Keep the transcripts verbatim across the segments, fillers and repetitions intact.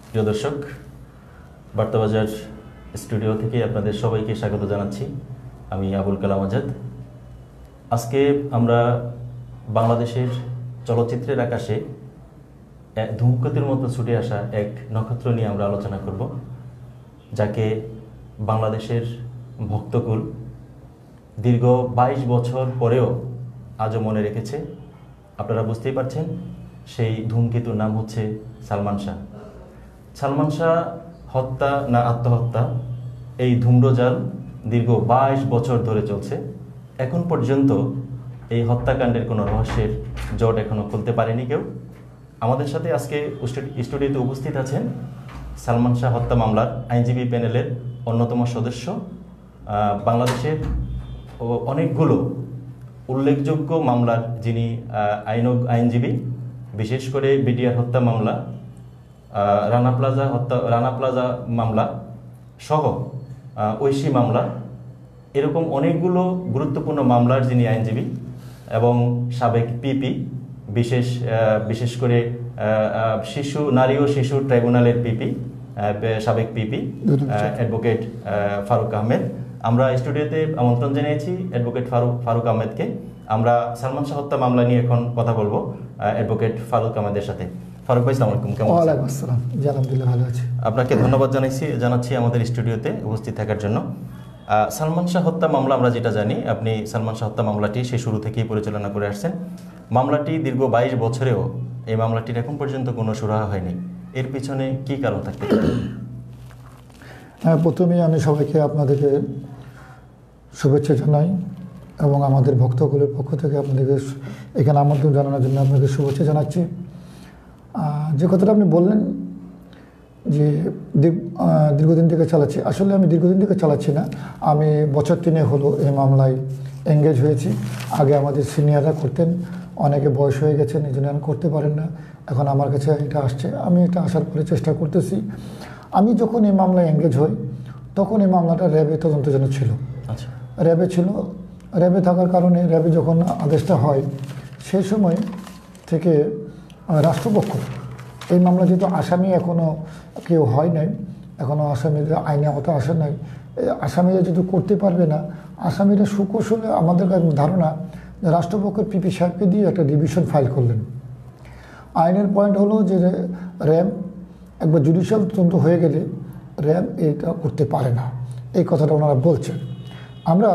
প্রিয় দর্শক, বার্তাবাজার স্টুডিও থেকে আপনাদের সবাইকে স্বাগত জানাচ্ছি। আমি আবুল কালাম আজাদ। আজকে আমরা বাংলাদেশের চলচ্চিত্রের আকাশে ধূমকেতুর মতো ছুটে আসা এক নক্ষত্র নিয়ে আমরা আলোচনা করব, যাকে বাংলাদেশের ভক্তকুল দীর্ঘ বাইশ বছর পরেও আজও মনে রেখেছে। আপনারা বুঝতেই পারছেন, সেই ধূমকেতুর নাম হচ্ছে সালমান শাহ। সালমান শাহ হত্যা না আত্মহত্যা, এই ধূম্রজাল দীর্ঘ বাইশ বছর ধরে চলছে। এখন পর্যন্ত এই হত্যাকাণ্ডের কোনো রহস্যের জট এখনও খুলতে পারেনি কেউ। আমাদের সাথে আজকে স্টুডিওতে উপস্থিত আছেন সালমান শাহ হত্যা মামলার আইনজীবী প্যানেলের অন্যতম সদস্য, বাংলাদেশের অনেকগুলো উল্লেখযোগ্য মামলার যিনি আইন আইনজীবী, বিশেষ করে বিডিআর হত্যা মামলা, রানা প্লাজা হত্যা রানা প্লাজা মামলা সহ ঐশী মামলা, এরকম অনেকগুলো গুরুত্বপূর্ণ মামলার যিনি আইনজীবী এবং সাবেক পিপি, বিশেষ বিশেষ করে শিশু নারী ও শিশু ট্রাইব্যুনালের পিপি, সাবেক পিপি অ্যাডভোকেট ফারুক আহমেদ। আমরা স্টুডিওতে আমন্ত্রণ জানিয়েছি অ্যাডভোকেট ফারুক ফারুক আহমেদকে। আমরা সালমান শাহ হত্যা মামলা নিয়ে এখন কথা বলবো অ্যাডভোকেট ফারুক আহমেদের সাথে। ফারুক ভাই, আসসালামু আলাইকুম। কেমন আছেন? আসসালাম, আলহামদুলিল্লাহ ভালো আছি। আপনাকে ধন্যবাদ জানাইছি জানাচ্ছি আমাদের স্টুডিওতে উপস্থিত থাকার জন্য। সালমান শাহ হত্যা মামলা আমরা যেটা জানি, আপনি সালমান শাহ হত্যা মামলাটি সে শুরু থেকেই পরিচালনা করে আসছেন। মামলাটি দীর্ঘ বাইশ বছরেও এই মামলাটির এখন পর্যন্ত কোনো সুরাহা হয়নি। এর পিছনে কি কারণ থাকতে পারে? হ্যাঁ, প্রথমেই আমি সবাইকে আপনাদেরকে শুভেচ্ছা জানাই এবং আমাদের ভক্তকুলের পক্ষ থেকে আপনাদেরকে এখানে আমন্ত্রণ জানানোর জন্য আপনাকে শুভেচ্ছা জানাচ্ছি। যে কথাটা আপনি বললেন যে দীর্ঘদিন থেকে চালাচ্ছি, আসলে আমি দীর্ঘদিন থেকে চালাচ্ছি না, আমি বছর তিনে হলো এই মামলায় এঙ্গেজ হয়েছি। আগে আমাদের সিনিয়ররা করতেন, অনেকে বয়স হয়ে গেছেন, এই জন্য আমি করতে পারেন না। এখন আমার কাছে এটা আসছে, আমি এটা আসার পরে চেষ্টা করতেছি। আমি যখন এই মামলায় এঙ্গেজ হই তখন এই মামলাটা র্যাবে তদন্তের জন্য ছিল। আচ্ছা, র্যাবে ছিল। র্যাবে থাকার কারণে র্যাবে যখন আদেশটা হয় সেই সময় থেকে রাষ্ট্রপক্ষ এই মামলা যেহেতু আসামি এখনও কেউ হয় নাই, এখনও আসামিরা আইনে আওতা আসে নাই, আসামিরা যেহেতু করতে পারবে না, আসামিরা সুকৌশলে আমাদের কাছে ধারণা রাষ্ট্রপক্ষের পিপি সাহেবকে দিয়ে একটা ডিভিশন ফাইল করলেন। আইনের পয়েন্ট হলো যে র্যাব একবার জুডিশিয়াল তদন্ত হয়ে গেলে র্যাব এটা করতে পারে না, এই কথাটা ওনারা বলছেন। আমরা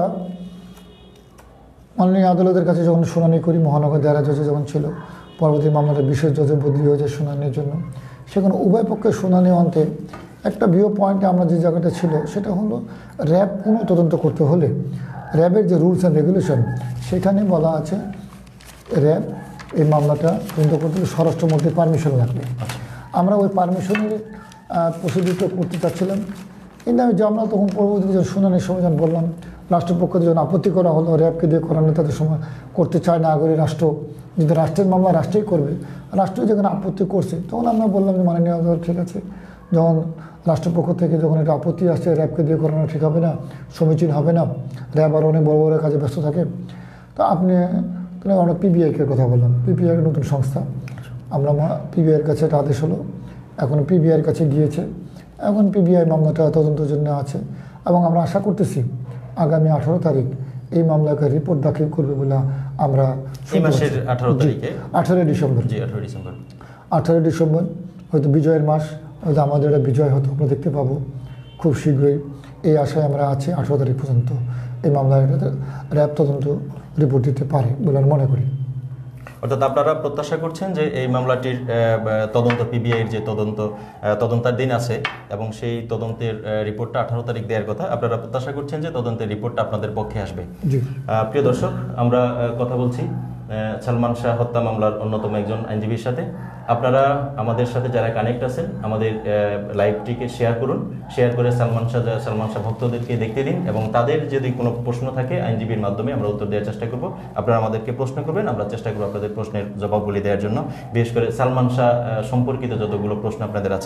মাননীয় আদালতের কাছে যখন শুনানি করি, মহানগর দায়রা জজে যখন ছিল, পরবর্তী মামলাটা বিশেষ জজে বদলি হয়ে যায় শুনানির জন্য, সেখানে উভয় পক্ষের শুনানি অন্তে একটা ভিউ পয়েন্টে আমরা যে জায়গাটা ছিল সেটা হলো র্যাব কোনো তদন্ত করতে হলে র্যাবের যে রুলস অ্যান্ড রেগুলেশন সেখানে বলা আছে র্যাব এই মামলাটা তদন্ত করতে হলে স্বরাষ্ট্রমন্ত্রীর পারমিশন লাগবে। আমরা ওই পারমিশনের প্রসিডিউরটা করতে চাচ্ছিলাম, কিন্তু আমি জানলাম তখন পরবর্তীতে যখন শুনানির সময় যখন বললাম, রাষ্ট্রপক্ষ যখন আপত্তি করা হলো র্যাবকে দিয়ে করানো তাদের সময় করতে চায় না আগে রাষ্ট্র, যদি রাষ্ট্রের মামলা রাষ্ট্রেই করবে, রাষ্ট্র যখন আপত্তি করছে তখন আমরা বললাম যে মাননীয় আদালত ঠিক আছে, যখন রাষ্ট্রপক্ষ থেকে যখন এটা আপত্তি আসছে র্যাবকে দিয়ে করানো ঠিক হবে না, সমীচীন হবে না, র্যাব আরও অনেক বড় বড় কাজে ব্যস্ত থাকে, তো আপনি তাহলে আমরা পিবিআইকে কথা বললাম। পিবিআই নতুন সংস্থা, আমরা পিবিআইয়ের কাছে একটা আদেশ হলো, এখন পিবিআইয়ের কাছে গিয়েছে, এখন পিবিআই মামলাটা তদন্তের জন্য আছে এবং আমরা আশা করতেছি আগামী আঠারো তারিখ এই মামলাকে রিপোর্ট দাখিল করবে বলে আমরা আঠারো তারিখে আঠারোই ডিসেম্বর জি আঠারোই ডিসেম্বর আঠারোই ডিসেম্বর হয়তো বিজয়ের মাস, হয়তো আমাদের একটা বিজয় হয়তো আমরা দেখতে পাবো খুব শীঘ্রই, এই আশায় আমরা আছি। আঠারো তারিখ পর্যন্ত এই মামলায় র্যাব তদন্ত রিপোর্ট দিতে পারে বলে আমি মনে করি। অর্থাৎ আপনারা প্রত্যাশা করছেন যে এই মামলাটির তদন্ত, পিবিআইয়ের যে তদন্ত তদন্তের দিন আছে এবং সেই তদন্তের রিপোর্টটা আঠারো তারিখ দেওয়ার কথা, আপনারা প্রত্যাশা করছেন যে তদন্তের রিপোর্টটা আপনাদের পক্ষে আসবে। প্রিয় দর্শক, আমরা কথা বলছি সালমান শাহ হত্যা মামলার অন্যতম একজন আইনজীবীর সাথে। আপনারা আমাদের সাথে যারা কানেক্ট আছেন আমাদের লাইভটিকে শেয়ার করুন, শেয়ার করে সালমান শাহ সালমান শাহ ভক্তদেরকে দেখতে দিন এবং তাদের যদি কোনো প্রশ্ন থাকে আইনজীবীর মাধ্যমে আমরা উত্তর দেওয়ার চেষ্টা করব। আপনারা আমাদেরকে প্রশ্ন করবেন, আমরা চেষ্টা করব আপনাদের প্রশ্নের জবাবগুলি দেওয়ার জন্য, বিশেষ করে সালমান শাহ সম্পর্কিত যতগুলো প্রশ্ন আপনাদের আছে।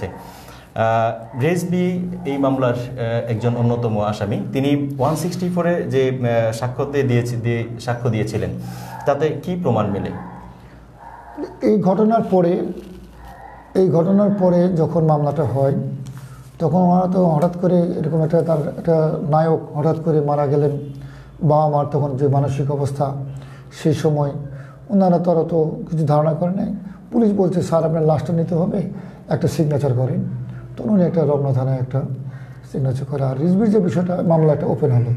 রেজবি এই মামলার একজন অন্যতম আসামি, তিনি ওয়ান সিক্সটি ফোরে যে সাক্ষ্যতে দিয়েছে দিয়ে সাক্ষ্য দিয়েছিলেন তাতে কি প্রমাণ মেলে? এই ঘটনার পরে এই ঘটনার পরে যখন মামলাটা হয় তখন ওনারা তো হঠাৎ করে এরকম একটা তার একটা নায়ক হঠাৎ করে মারা গেলেন, বাবা মার তখন যে মানসিক অবস্থা সেই সময় ওনারা তো আর তো কিছু ধারণা করে নাই। পুলিশ বলছে স্যার আপনার লাশটা নিতে হবে, একটা সিগনেচার করেন। তো উনি একটা রমনা থানায় একটা সিগনেচার করে। আর রিজভির যে বিষয়টা মামলা একটা ওপেন হলো,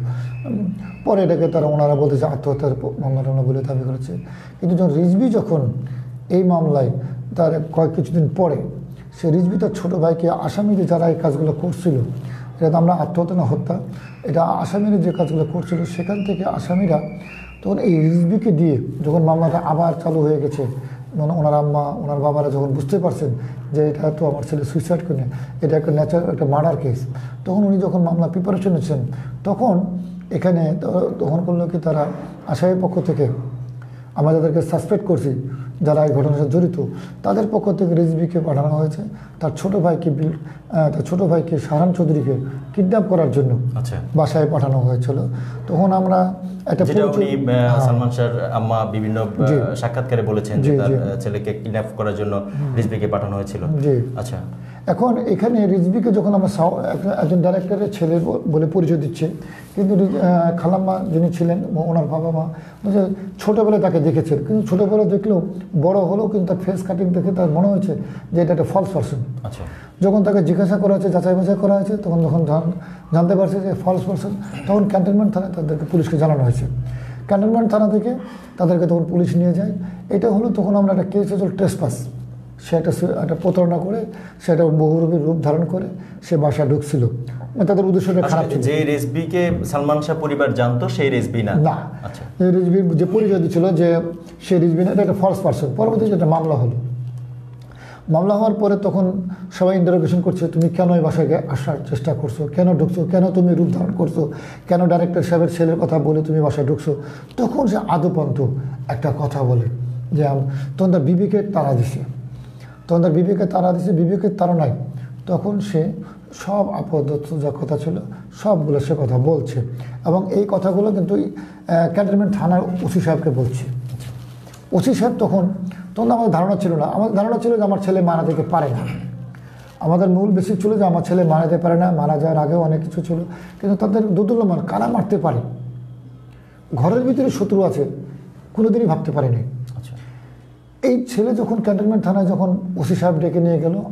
পরে এটাকে তারা ওনারা বলতেছে আত্মহত্যার মামলা টামলা বলে দাবি করেছে। কিন্তু যখন রিজভি যখন এই মামলায় তার কয়েক কিছুদিন পরে সে রিজভি তার ছোটো ভাইকে আসামি যে যারা এই কাজগুলো করছিল, এটা তো আমরা আত্মহত্যা না হত্যা, এটা আসামিরা যে কাজগুলো করছিল সেখান থেকে আসামিরা তখন এই রিজভিকে দিয়ে যখন মামলাটা আবার চালু হয়ে গেছে, মানে ওনার আম্মা ওনার বাবারা যখন বুঝতে পারছেন যে এটা তো আমার ছেলে সুইসাইড করে, এটা একটা ন্যাচারাল একটা মার্ডার কেস, তখন উনি যখন মামলা প্রিপারেশন নিচ্ছেন তখন এখানে তখন করলো কি তারা আসামির পক্ষ থেকে আমরা যাদেরকে সাসপেক্ট করছি যারা এই ঘটনার সাথে জড়িত তাদের পক্ষ থেকে রিজভিকে পাঠানো হয়েছে তার ছোট ভাইকে বিল তার ছোটো ভাইকে শাহরান চৌধুরীকে কিডন্যাপ করার জন্য আচ্ছা বাসায় পাঠানো হয়েছিল। তখন আমরা একটা সালমান শাহর আম্মা বিভিন্ন সাক্ষাৎকারে বলেছেন যে তার ছেলেকে কিডন্যাপ করার জন্য রিজভিকে পাঠানো হয়েছিল। জি আচ্ছা, এখন এখানে রিজভিকে যখন আমরা একজন ডাইরেক্টরের ছেলে বলে পরিচয় দিচ্ছে, কিন্তু খালাম্মা যিনি ছিলেন ওনার বাবা মা যে ছোটোবেলায় তাকে দেখেছেন, কিন্তু ছোটোবেলায় দেখলেও বড় হলেও কিন্তু তার ফেস কাটিং দেখে তার মনে হয়েছে যে এটা একটা ফলস পারসন। আচ্ছা, যখন তাকে জিজ্ঞাসা করা হয়েছে যাচাই বাছাই করা হয়েছে তখন যখন জানতে পারছে যে ফলস পারসন, তখন ক্যান্টনমেন্ট থানায় তাদেরকে পুলিশকে জানানো হয়েছে। ক্যান্টনমেন্ট থানা থেকে তাদেরকে তখন পুলিশ নিয়ে যায়। এটা হলো তখন আমরা একটা কেস হচ্ছে ট্রেসপাস, সে একটা একটা প্রতারণা করে সেটা বহুরূপী রূপ ধারণ করে সে বাসায় ঢুকছিল, তাদের উদ্দেশ্যটা খারাপ ছিল। যে রেজভিকে সালমান শাহ পরিবার জানতো সেই রেজভি না। না, আচ্ছা, রেজভির যে পরিচয় দিচ্ছিল যে সে রেজভি না, এটা একটা ফলস পারসন। পরবর্তীতে একটা মামলা হলো, মামলা হওয়ার পরে তখন সবাই ইন্টারোগেশন করছে তুমি কেন এই বাসায় আসার চেষ্টা করছো, কেন ঢুকছো, কেন তুমি রূপ ধারণ করছো, কেন ডাইরেক্টর সাহেবের ছেলের কথা বলে তুমি বাসায় ঢুকছো। তখন সে আদপন্ত একটা কথা বলে যে তখন তার বিবেকের তাড়া দিছে, তখন তার বিবেকের তাড়া দিছে, বিবেকের তাড়নায় তখন সে সব আপাতত যা কথা ছিল সবগুলো সে কথা বলছে। এবং এই কথাগুলো কিন্তু ক্যান্টনমেন্ট থানার ওসি সাহেবকে বলছে। ওসি সাহেব তখন তখন আমাদের ধারণা ছিল না, আমাদের ধারণা ছিল যে আমার ছেলে মারা যেতে পারে না। আমাদের মূল বেসিক ছিল যে আমার ছেলে মারা যেতে পারে না, মারা যাওয়ার আগেও অনেক কিছু ছিল, কিন্তু তাদের দোদুল্যমান কারা মারতে পারে, ঘরের ভিতরে শত্রু আছে কোনোদিনই ভাবতে পারেনি। আচ্ছা, এই ছেলে যখন ক্যান্টনমেন্ট থানায় যখন ওসি সাহেব ডেকে নিয়ে গেল,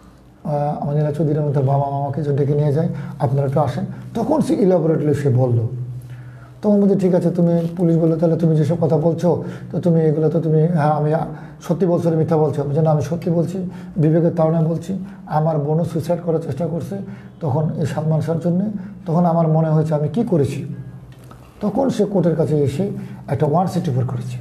আমাদের চৌধুরীর মধ্যে বাবা মামাকে যে ডেকে নিয়ে যায় আপনারা একটু আসেন, তখন সে ইলাবোরেটলি সে বললো। তখন বলছে ঠিক আছে, তুমি পুলিশ বললো তাহলে তুমি যেসব কথা বলছো তো তুমি এগুলো তো তুমি হ্যাঁ আমি সত্যি বলছো মিথ্যা বলছো। বলছে না আমি সত্যি বলছি, বিবেকের তাড়নায় বলছি, আমার বোনও সুইসাইড করার চেষ্টা করছে তখন এই সালমান শাহর জন্যে, তখন আমার মনে হয়েছে আমি কি করেছি। তখন সে কোর্টের কাছে এসে একটা ওয়ান সিক্সটি ফোর করেছে।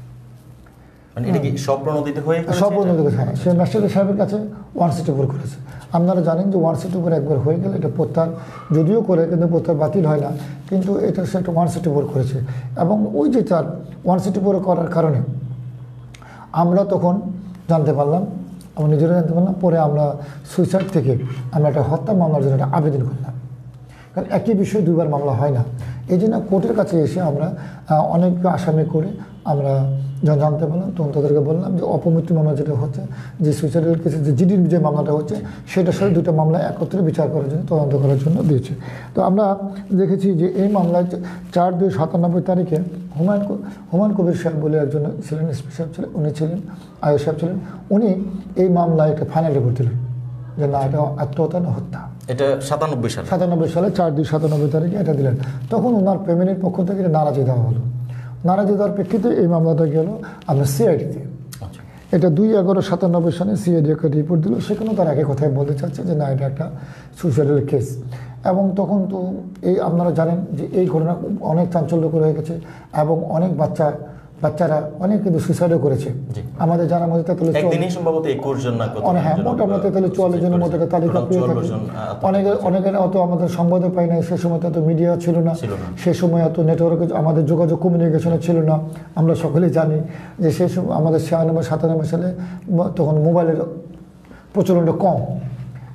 মানে এটা কি স্বপ্রণোদিত হয়ে স্বপ্রণোদিত করেছে, হ্যাঁ, সে ম্যাজিস্ট্রেট সাহেবের কাছে ওয়ান সিক্সটি ফোর করেছে। আপনারা জানেন যে ওয়ান সিক্সটি ফোর একবার হয়ে গেলে এটা প্রত্যাহার যদিও করে কিন্তু প্রত্যাহার বাতিল হয় না, কিন্তু এটা সে একটা ওয়ান সিক্সটি ফোর করেছে। এবং ওই যে তার ওয়ান সিক্সটি ফোর করার কারণে আমরা তখন জানতে পারলাম, আমরা নিজেরা জানতে পারলাম, পরে আমরা সুইসাইড থেকে আমরা একটা হত্যা মামলার জন্য একটা আবেদন করলাম, কারণ একই বিষয়ে দুইবার মামলা হয় না। এই জন্য কোর্টের কাছে এসে আমরা অনেক আসামি করে আমরা যখন জানতে পারলাম তখন তাদেরকে বললাম যে অপমৃত্যু মামলা যেটা হচ্ছে, যে সুইসাইডের কেসে যে জিডির যে মামলাটা হচ্ছে সেটার সাথে দুটো মামলা একত্রে বিচার করার জন্য তদন্ত করার জন্য দিয়েছে। তো আমরা দেখেছি যে এই মামলায় চার দুই সাতানব্বই তারিখে হুমায়ুন হুমায়ুন কবির সাহেব বলে একজন ছিলেন, এসপি সাহেব ছিলেন, উনি ছিলেন, আয়ুষ সাহেব ছিলেন, উনি এই মামলায় একটা ফাইনাল রিপোর্ট দিলেন যে না এটা আত্মহত্যা না হত্যা। এটা সাতানব্বই সালে সাতানব্বই সালে চার দুই সাতানব্বই তারিখে এটা দিলেন। তখন ওনার ফ্যামিলির পক্ষ থেকে এটা নারাজি দেওয়া হলো। নারাজি দেওয়ার প্রেক্ষিতে এই মামলাটা গেল আপনার সিআইডিতে। এটা দুই এগারো সাতানব্বই সালে সিআইডি একটা রিপোর্ট দিল, সেখানেও তার একই কথাই বলতে চাচ্ছে যে না এটা একটা সুইসাইডাল কেস। এবং তখন তো এই আপনারা জানেন যে এই ঘটনা অনেক চাঞ্চল্যকর হয়ে গেছে এবং অনেক বাচ্চা বাচ্চারা অনেক কিন্তু সুইসাইডও করেছে। আমাদের জানার মধ্যে তেতাল্লিশ হ্যাঁ মোটামুটি তেতাল্লিশ চুয়াল্লিশ জনের মধ্যে একটা তালিকা পেয়ে থাকি। অনেকে অনেকের অত আমাদের সংবাদও পাই না, সে সময় তো এত মিডিয়া ছিল না, সে সময় এত নেটওয়ার্কে আমাদের যোগাযোগ কমিউনিকেশনে ছিল না। আমরা সকলেই জানি যে সেই সময় আমাদের ছিয়ানব্বই সাতানব্বই সালে তখন মোবাইলের প্রচলনটা কম,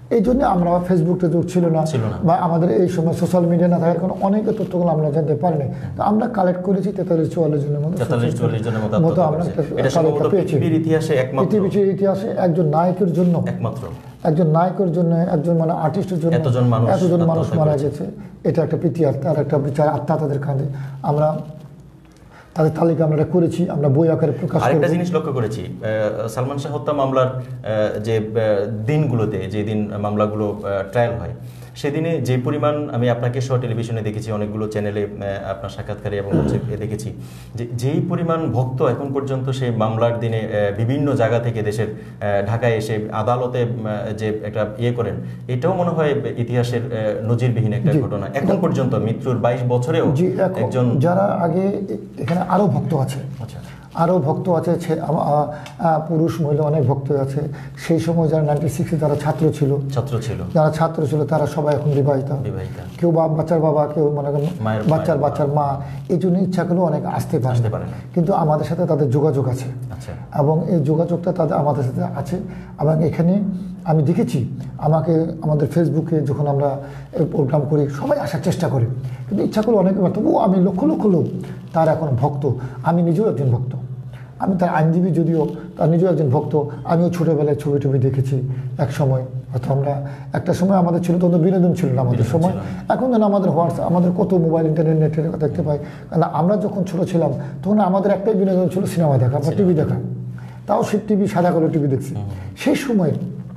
এই জন্য আমরা ফেসবুকটা যুগ ছিল না, ছিল না। বা আমাদের এই সময় সোশ্যাল মিডিয়া না থাকার কারণে অনেকের তথ্যগুলো আমরা জানতে পারিনি। তো আমরা কালেক্ট করেছি তেতাল্লিশ চুয়াল্লিশ জনের মতো তেতাল্লিশ চুয়াল্লিশ জনের মতো মতো আমরা আত্মহত্যা করেছে। এটা সম্ভবত পৃথিবীর ইতিহাসে একমাত্র, পৃথিবীর ইতিহাসে একজন নায়কের জন্য একমাত্র একজন নায়কের জন্য একজন মানে আর্টিস্টের জন্য এতজন মানুষ এতজন মানুষ আত্মহত্যা মারা করেছে। গেছে। এটা একটা প্রীতি আত্মার একটা বিচার আত্মা তাদের কাঁধে। আমরা তাদের তালিকা আমরা করেছি, আমরা বই আকারে প্রকাশ আরেকটা করব। জিনিস লক্ষ্য করেছি, আহ, সালমান শাহ হত্যা মামলার আহ, যে আহ, দিনগুলোতে, যে দিন মামলাগুলো ট্রায়াল হয়, সেদিনে যে পরিমাণ আমি আপনাকে সহ টেলিভিশনে দেখেছি, অনেকগুলো চ্যানেলে আহ, আপনার সাক্ষাৎকারে এবং হচ্ছে এ দেখেছি যে যেই পরিমাণ ভক্ত এখন পর্যন্ত সেই মামলার দিনে আহ, বিভিন্ন জায়গা থেকে দেশের আহ, ঢাকায় এসে আদালতে আহ, যে একটা ইয়ে করেন, এটাও মনে হয় ইতিহাসের আহ, নজিরবিহীন একটা জি। ঘটনা। এখন পর্যন্ত মৃত্যুর বাইশ বছরেও জি, এখন একজন, যারা আগে এখানে আরো ভক্ত আছে, আচ্ছা আরও ভক্ত আছে, ছে- আ- আ- আ- পুরুষ মহিলা অনেক ভক্ত আছে। সেই সময় যারা নাইনটি সিক্সে যারা ছাত্র ছিল ছাত্র ছিল, যারা ছাত্র ছিল তারা সবাই এখন বিবাহিত, বিবাহিতা, কেউ বা বাচ্চার বাবা, কেউ মনে করেন মায়ের- বাচ্চার মায়ের বাচ্চার মা। এই জন্য ইচ্ছা করলেও অনেক আসতে পারে আসতে না। পারে না। কিন্তু আমাদের সাথে তাদের যোগাযোগ আছে, আচ্ছা এবং এই যোগাযোগটা তাদের আমাদের সাথে আছে। এবং এখানে আমি দেখেছি, আমাকে আমাদের ফেসবুকে যখন আমরা প্রোগ্রাম করি সবাই আসার চেষ্টা করে, কিন্তু ইচ্ছা করলে অনেকে তবুও আমি লক্ষ লক্ষ লোক তার এখন ভক্ত। আমি নিজেও একজন ভক্ত, আমি তার আইনজীবী, যদিও তার নিজেও একজন ভক্ত। আমিও ছোটোবেলায় ছবি টবি দেখেছি এক সময়। হয়তো আমরা একটা সময় আমাদের ছিল, তখন বিনোদন ছিল না আমাদের সময়। এখন যেন আমাদের হোয়াটসঅ্যাপ, আমাদের কত মোবাইল ইন্টারনেট নেটের দেখতে পাই। কারণ আমরা যখন ছোটো ছিলাম তখন আমাদের একটাই বিনোদন ছিল সিনেমা দেখা বা টিভি দেখা, তাও সে টিভি সাদা কালো টিভি দেখছি। সেই সময়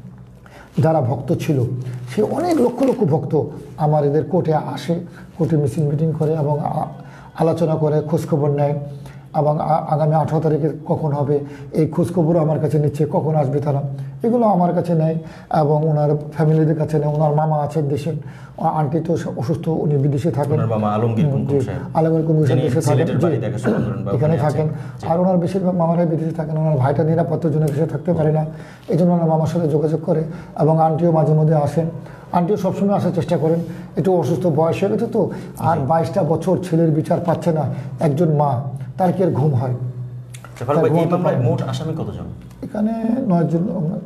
যারা ভক্ত ছিল, সে অনেক লক্ষ লক্ষ ভক্ত আমার এদের কোর্টে আসে, কোর্টে মিছিল মিটিং করে এবং আ- আলোচনা করে, খোঁজখবর নেয়। এবং আ- আগামী আঠারো তারিখে কখন হবে এই খোঁজখবরও আমার কাছে নিচ্ছে, কখন আসবে তারা, এগুলো আমার কাছে নেয়। এবং ওনার ফ্যামিলিদের কাছে নেয়। ওনার মামা আছেন দেশে, আন্টি তো অসুস্থ, উনি বিদেশে থাকেন, ওনার মামা আলমগীর কুমকুম জি, সাহেব, আলমগীর কুমকুম সাহেব যিনি দেশে থাকেন, সিলেটের জি, বাড়ি দেখাশোনা করেন বা এখানে ওখানে থাকেন। আছেন। আর ওনার বেশিরভাগ মামারাই বিদেশে থাকেন। ওনার ভাইটা নিরাপত্তার জন্য দেশে থাকতে পারে না, এই জন্য ওনার মামার সাথে যোগাযোগ করে। এবং আন্টিও মাঝে মধ্যে আসেন, আন্টিও সবসময় আসার চেষ্টা করেন। একটু অসুস্থ বয়স হয়ে গেছে তো, আর বাইশটা বছর ছেলের বিচার পাচ্ছে না একজন মা, তার কি আর ঘুম হয়? ফারুক ভাই, এই মামলায় মোট আসামি কতজন? এখানে নয়জন,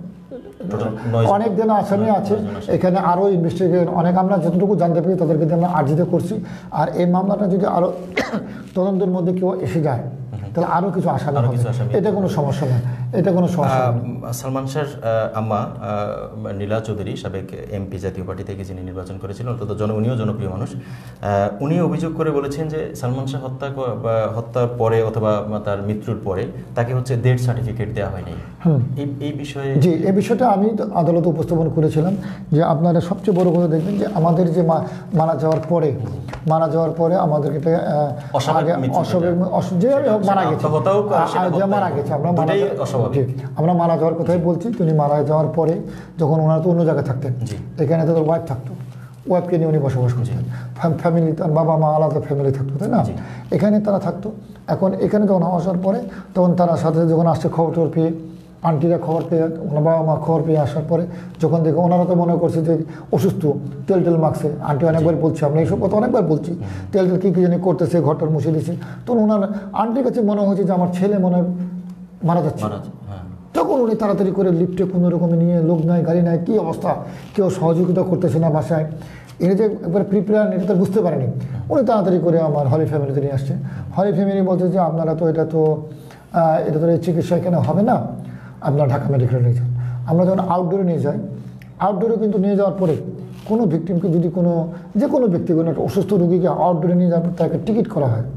টোটাল নয় অনেক জন আসামি আছে। এখানে আরও ইনভেস্টিগেশন অনেক, আমরা যতটুকু জানতে পারি তাদেরকে দিয়ে আমরা আর্জিত করছি। আর এই মামলাটা যদি আরও তদন্তের মধ্যে কেউ এসে যায়, তাহলে আরও কিছু আসামি আরো হবে। কিছু আসামি এটা কোনো সমস্যা না, এটা কোনো সমস্যা না। সালমান শাহর আহ, আম্মা আহ, নীলা চৌধুরী, সাবেক এমপি জাতীয় পার্টি থেকে যিনি নির্বাচন করেছিলেন, অন্তত জন উনিও জনপ্রিয় মানুষ, আহ, উনি অভিযোগ করে বলেছেন যে সালমান শাহ হত্যা ক- বা হত্যার পরে অথবা তার মৃত্যুর পরে তাকে হচ্ছে ডেথ সার্টিফিকেট দেওয়া হয়নি। এই এই বিষয়ে জি, এই বিষয়টা আমি তো আদালতে উপস্থাপন করেছিলাম যে আপনারা সবচেয়ে বড় কথা দেখবেন যে আমাদের যে মা- মারা যাওয়ার পরে মারা যাওয়ার পরে আমাদেরকে এটা, আহ, অস্বাভাবিক আগে মৃত্যু অস্বাভাবিক যেটা। অস- যে হোক মারা গেছে, আত্মহত্যাও করে, আ- সেটা আর যে হত্যাই মারা করে। গেছে, আমরা মারা দুটোই যাওয়ার- অস্বাভাবিক। জি, আমরা মারা যাওয়ার কথাই বলছি। তিনি মারা যাওয়ার পরে যখন ওনারা তো অন্য জায়গায় থাকতেন, জি। এখানে তাদের ওয়াইফ থাকতো, ওয়াইফকে নিয়ে উনি বসবাস করতেন, ফ্যামিলি, তার বাবা মা আলাদা ফ্যামিলি থাকতো, তাই না? জি। এখানে তারা থাকতো। এখন এখানে যখন আসার পরে তখন তারা সাথে সাথে যখন আসছে খবর টবর পেয়ে, আন্টিরা খবর পেয়ে, ওনার বাবা মা খবর পেয়ে আসার পরে যখন দেখে, ওনারা তো মনে করছে যে অসুস্থ, তেল টেল মাখছে। আন্টি অনেকবার বলছে, আমরা এইসব কথা অনেকবার বলছি, তেল টেল কী কী জানি করতেছে, ঘরটার মুছে দিচ্ছে। তখন ওনার আন্টির কাছে মনে হয়েছে যে আমার ছেলে মনে হয় মারা যাচ্ছে। মারা যায়, হ্যাঁ। তখন উনি তাড়াতাড়ি করে লিফটে কোনো রকমে নিয়ে, লোক নাই, গাড়ি নাই, কী অবস্থা, কেউ সহযোগিতা করতেছে না বাসায়, এটা যে একবার প্রিপেয়ার, এটা তো বুঝতে পারেনি। উনি তাড়াতাড়ি করে আমার হলি ফ্যামিলিতে নিয়ে আসছে। হলি ফ্যামিলি বলছে যে আপনারা তো এটা তো আহ, এটা তো এই চিকিৎসা এখানে হবে না, আপনারা ঢাকা মেডিকেলে নিয়ে যান। আমরা যখন আউটডোরে নিয়ে যাই, আউটডোরে কিন্তু নিয়ে যাওয়ার পরে কোনো ভিকটিমকে যদি কোনো, যে কোনো ব্যক্তি কোনো একটা অসুস্থ রোগীকে আউটডোরে নিয়ে যাওয়ার পর তাকে টিকিট করা হয়,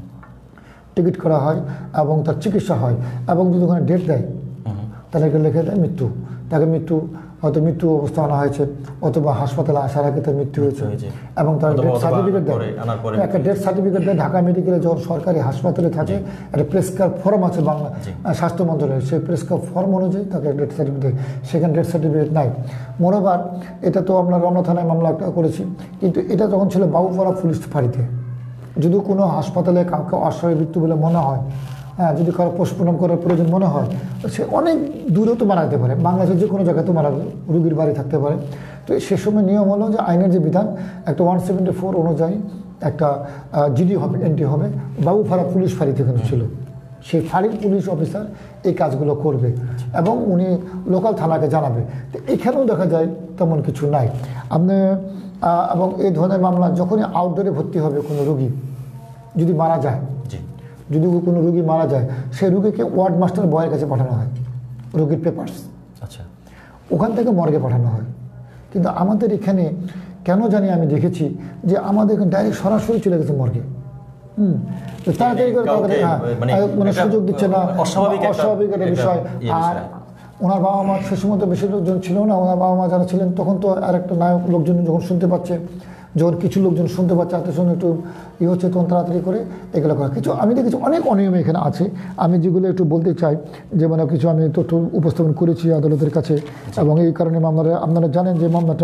টিকিট করা হয় এবং তার চিকিৎসা হয়। এবং যদি ওখানে ডেট দেয়, তাদেরকে লিখে দেয় মৃত্যু, তাকে মৃত্যু, হয়তো মৃত্যু অবস্থা আনা হয়েছে, অথবা হাসপাতালে আসার আগে তার মৃত্যু হয়েছে, এবং তার অথবা- ডেথ অথবা সার্টিফিকেট দেয়, পরে, আনার পরে একটা ডেথ সার্টিফিকেট দেয়। ঢাকা মেডিকেলে যখন সরকারি হাসপাতালে থাকে, একটা প্রেসক্রাইব ফর্ম আছে বাংলা আহ, স্বাস্থ্য মন্ত্রণালয়ের, সেই প্রেসক্রাইব ফর্ম অনুযায়ী তাকে ডেথ সার্টিফিকেট দেয়। সেখানে ডেথ সার্টিফিকেট নাই। মোরোবার এটা তো আমরা রমনা থানায় মামলা একটা করেছি, কিন্তু এটা যখন ছিল বাবুপাড়া পুলিশ ফাঁড়িতে। যদি কোনো হাসপাতালে কাউকে অস্বাভাবিক মৃত্যু বলে মনে হয়, হ্যাঁ, যদি কারো পোস্টমর্টম করার প্রয়োজন মনে হয়, সে অনেক দূরেও তো মারা যেতে পারে, বাংলাদেশের যে কোনো জায়গায় তো মারা রুগীর বাড়ি থাকতে পারে। তো সে সময় নিয়ম হলো যে আইনের যে বিধান, একটা ওয়ান সেভেন্টি ফোর অনুযায়ী একটা জিডি হবে, এন্ট্রি হবে। বাবুপাড়া পুলিশ ফাঁড়ি থেকে ছিল, সেই ফাঁড়ির পুলিশ অফিসার এই কাজগুলো করবে এবং উনি লোকাল থানাকে জানাবে। তো এখানেও দেখা যায় তেমন কিছু নাই আপনি। এবং এই ধরনের মামলা যখনই আউটডোরে ভর্তি হবে কোনো রোগী যদি মারা যায়, যদি কোনো রুগী মারা যায়, সেই রুগীকে ওয়ার্ড মাস্টার বয়ের কাছে পাঠানো হয়, রুগীর পেপারস, আচ্ছা, ওখান থেকে মর্গে পাঠানো হয়। কিন্তু আমাদের এখানে কেন জানি আমি দেখেছি যে আমাদের এখানে ডাইরেক্ট সরাসরি চলে গেছে মর্গে। হুম তাড়াতাড়ি করে মানে সুযোগ দিচ্ছে না, অস্বাভাবিক একটা বিষয়। আর ওনার বাবা মা সে সময় তো বেশি লোকজন ছিল না, ওনার বাবা মা যারা ছিলেন তখন তো আর একটা নায়ক লোকজন যখন শুনতে পাচ্ছে, যখন কিছু লোকজন শুনতে পাচ্ছে আত্মীয় স্বজন একটু ই হচ্ছে, তখন তাড়াতাড়ি করে এগুলো করা। কিছু আমি দেখেছি অনেক অনিয়ম এখানে আছে, আমি যেগুলো একটু বলতে চাই, যে মানে কিছু আমি তথ্য উপস্থাপন করেছি আদালতের কাছে, এবং এই কারণে মামলাটা আপনারা জানেন যে মামলাটা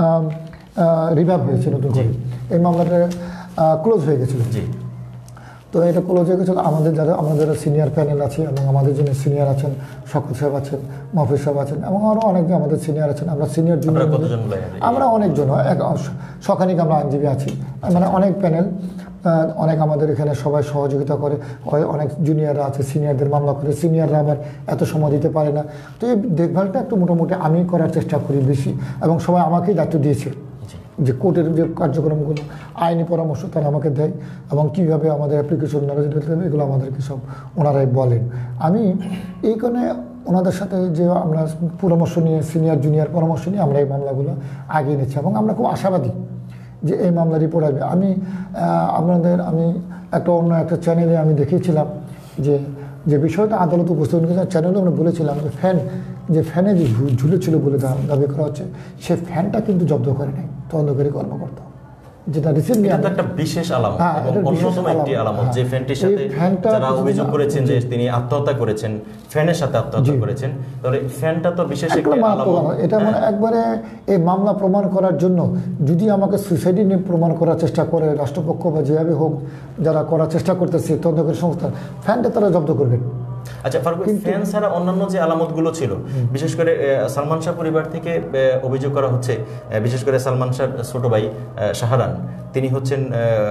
রিভাইভ হয়েছে নতুন করে, এই মামলাটা ক্লোজ হয়ে গেছিলো। তো এটা ক্লোজ হয়ে গেছিলো। আমাদের যারা আমাদের যারা সিনিয়র প্যানেল আছে এবং আমাদের জন্য সিনিয়র আছেন, শকত সাহেব আছেন, মহফিজ সাহেব আছেন, এবং আরও অনেকজন আমাদের সিনিয়র আছেন। আমরা সিনিয়র জুনিয়র আমরা অনেকজন, এক শখানিক আমরা আইনজীবী আছি, মানে অনেক প্যানেল, অনেক আমাদের এখানে সবাই সহযোগিতা করে। অনেক জুনিয়ররা আছে, সিনিয়রদের মামলা করে, সিনিয়ররা আবার এত সময় দিতে পারে না। তো এই দেখভালটা একটু মোটামুটি আমি করার চেষ্টা করি বেশি, এবং সবাই আমাকেই দায়িত্ব দিয়েছে যে কোর্টের যে কার্যক্রমগুলো, আইনি পরামর্শ তারা আমাকে দেয়, এবং কীভাবে আমাদের অ্যাপ্লিকেশন নারাজ দিতে হবে এগুলো আমাদেরকে সব ওনারাই বলেন। আমি এই কারণে ওনাদের সাথে যে আমরা পরামর্শ নিয়ে, সিনিয়র জুনিয়র পরামর্শ নিয়ে আমরা এই মামলাগুলো আগিয়ে নিচ্ছি, এবং আমরা খুব আশাবাদী যে এই মামলা রিপোর্ট আসবে। আমি আপনাদের আমি একটা অন্য একটা চ্যানেলে আমি দেখিয়েছিলাম যে যে বিষয়টা আদালত উপস্থাপন করেছে, চ্যানেলে আমরা বলেছিলাম যে ফ্যান যে ফ্যানে যে ঝুলেছিল বলে দাবি করা হচ্ছে, সে ফ্যানটা কিন্তু জব্দ করে নেই তদন্তকারী কর্মকর্তা, যেটা রিসেন্টলি একটা বিশেষ আলামত, অন্যতম একটি আলামত যে ফ্যানটির সাথে যারা অভিযোগ করেছেন যে তিনি আত্মহত্যা করেছেন, ফ্যানের সাথে আত্মহত্যা করেছেন, তাহলে ফ্যানটা তো বিশেষ একটা আলামত। এটা মানে একবারে এই মামলা প্রমাণ করার জন্য যদি আমাকে সুইসাইড নিয়ে প্রমাণ করার চেষ্টা করে রাষ্ট্রপক্ষ বা যেভাবে হোক যারা করার চেষ্টা করতেছে তদন্তকারী সংস্থা, ফ্যানটা তারা জব্দ করবে। আচ্ছা ফারুক, ফ্যান ছাড়া অন্যান্য যে আলামতগুলো ছিল, বিশেষ করে সালমান শাহ পরিবার থেকে অভিযোগ করা হচ্ছে, বিশেষ করে সালমান শাহর ছোট ভাই শাহরান, তিনি হচ্ছেন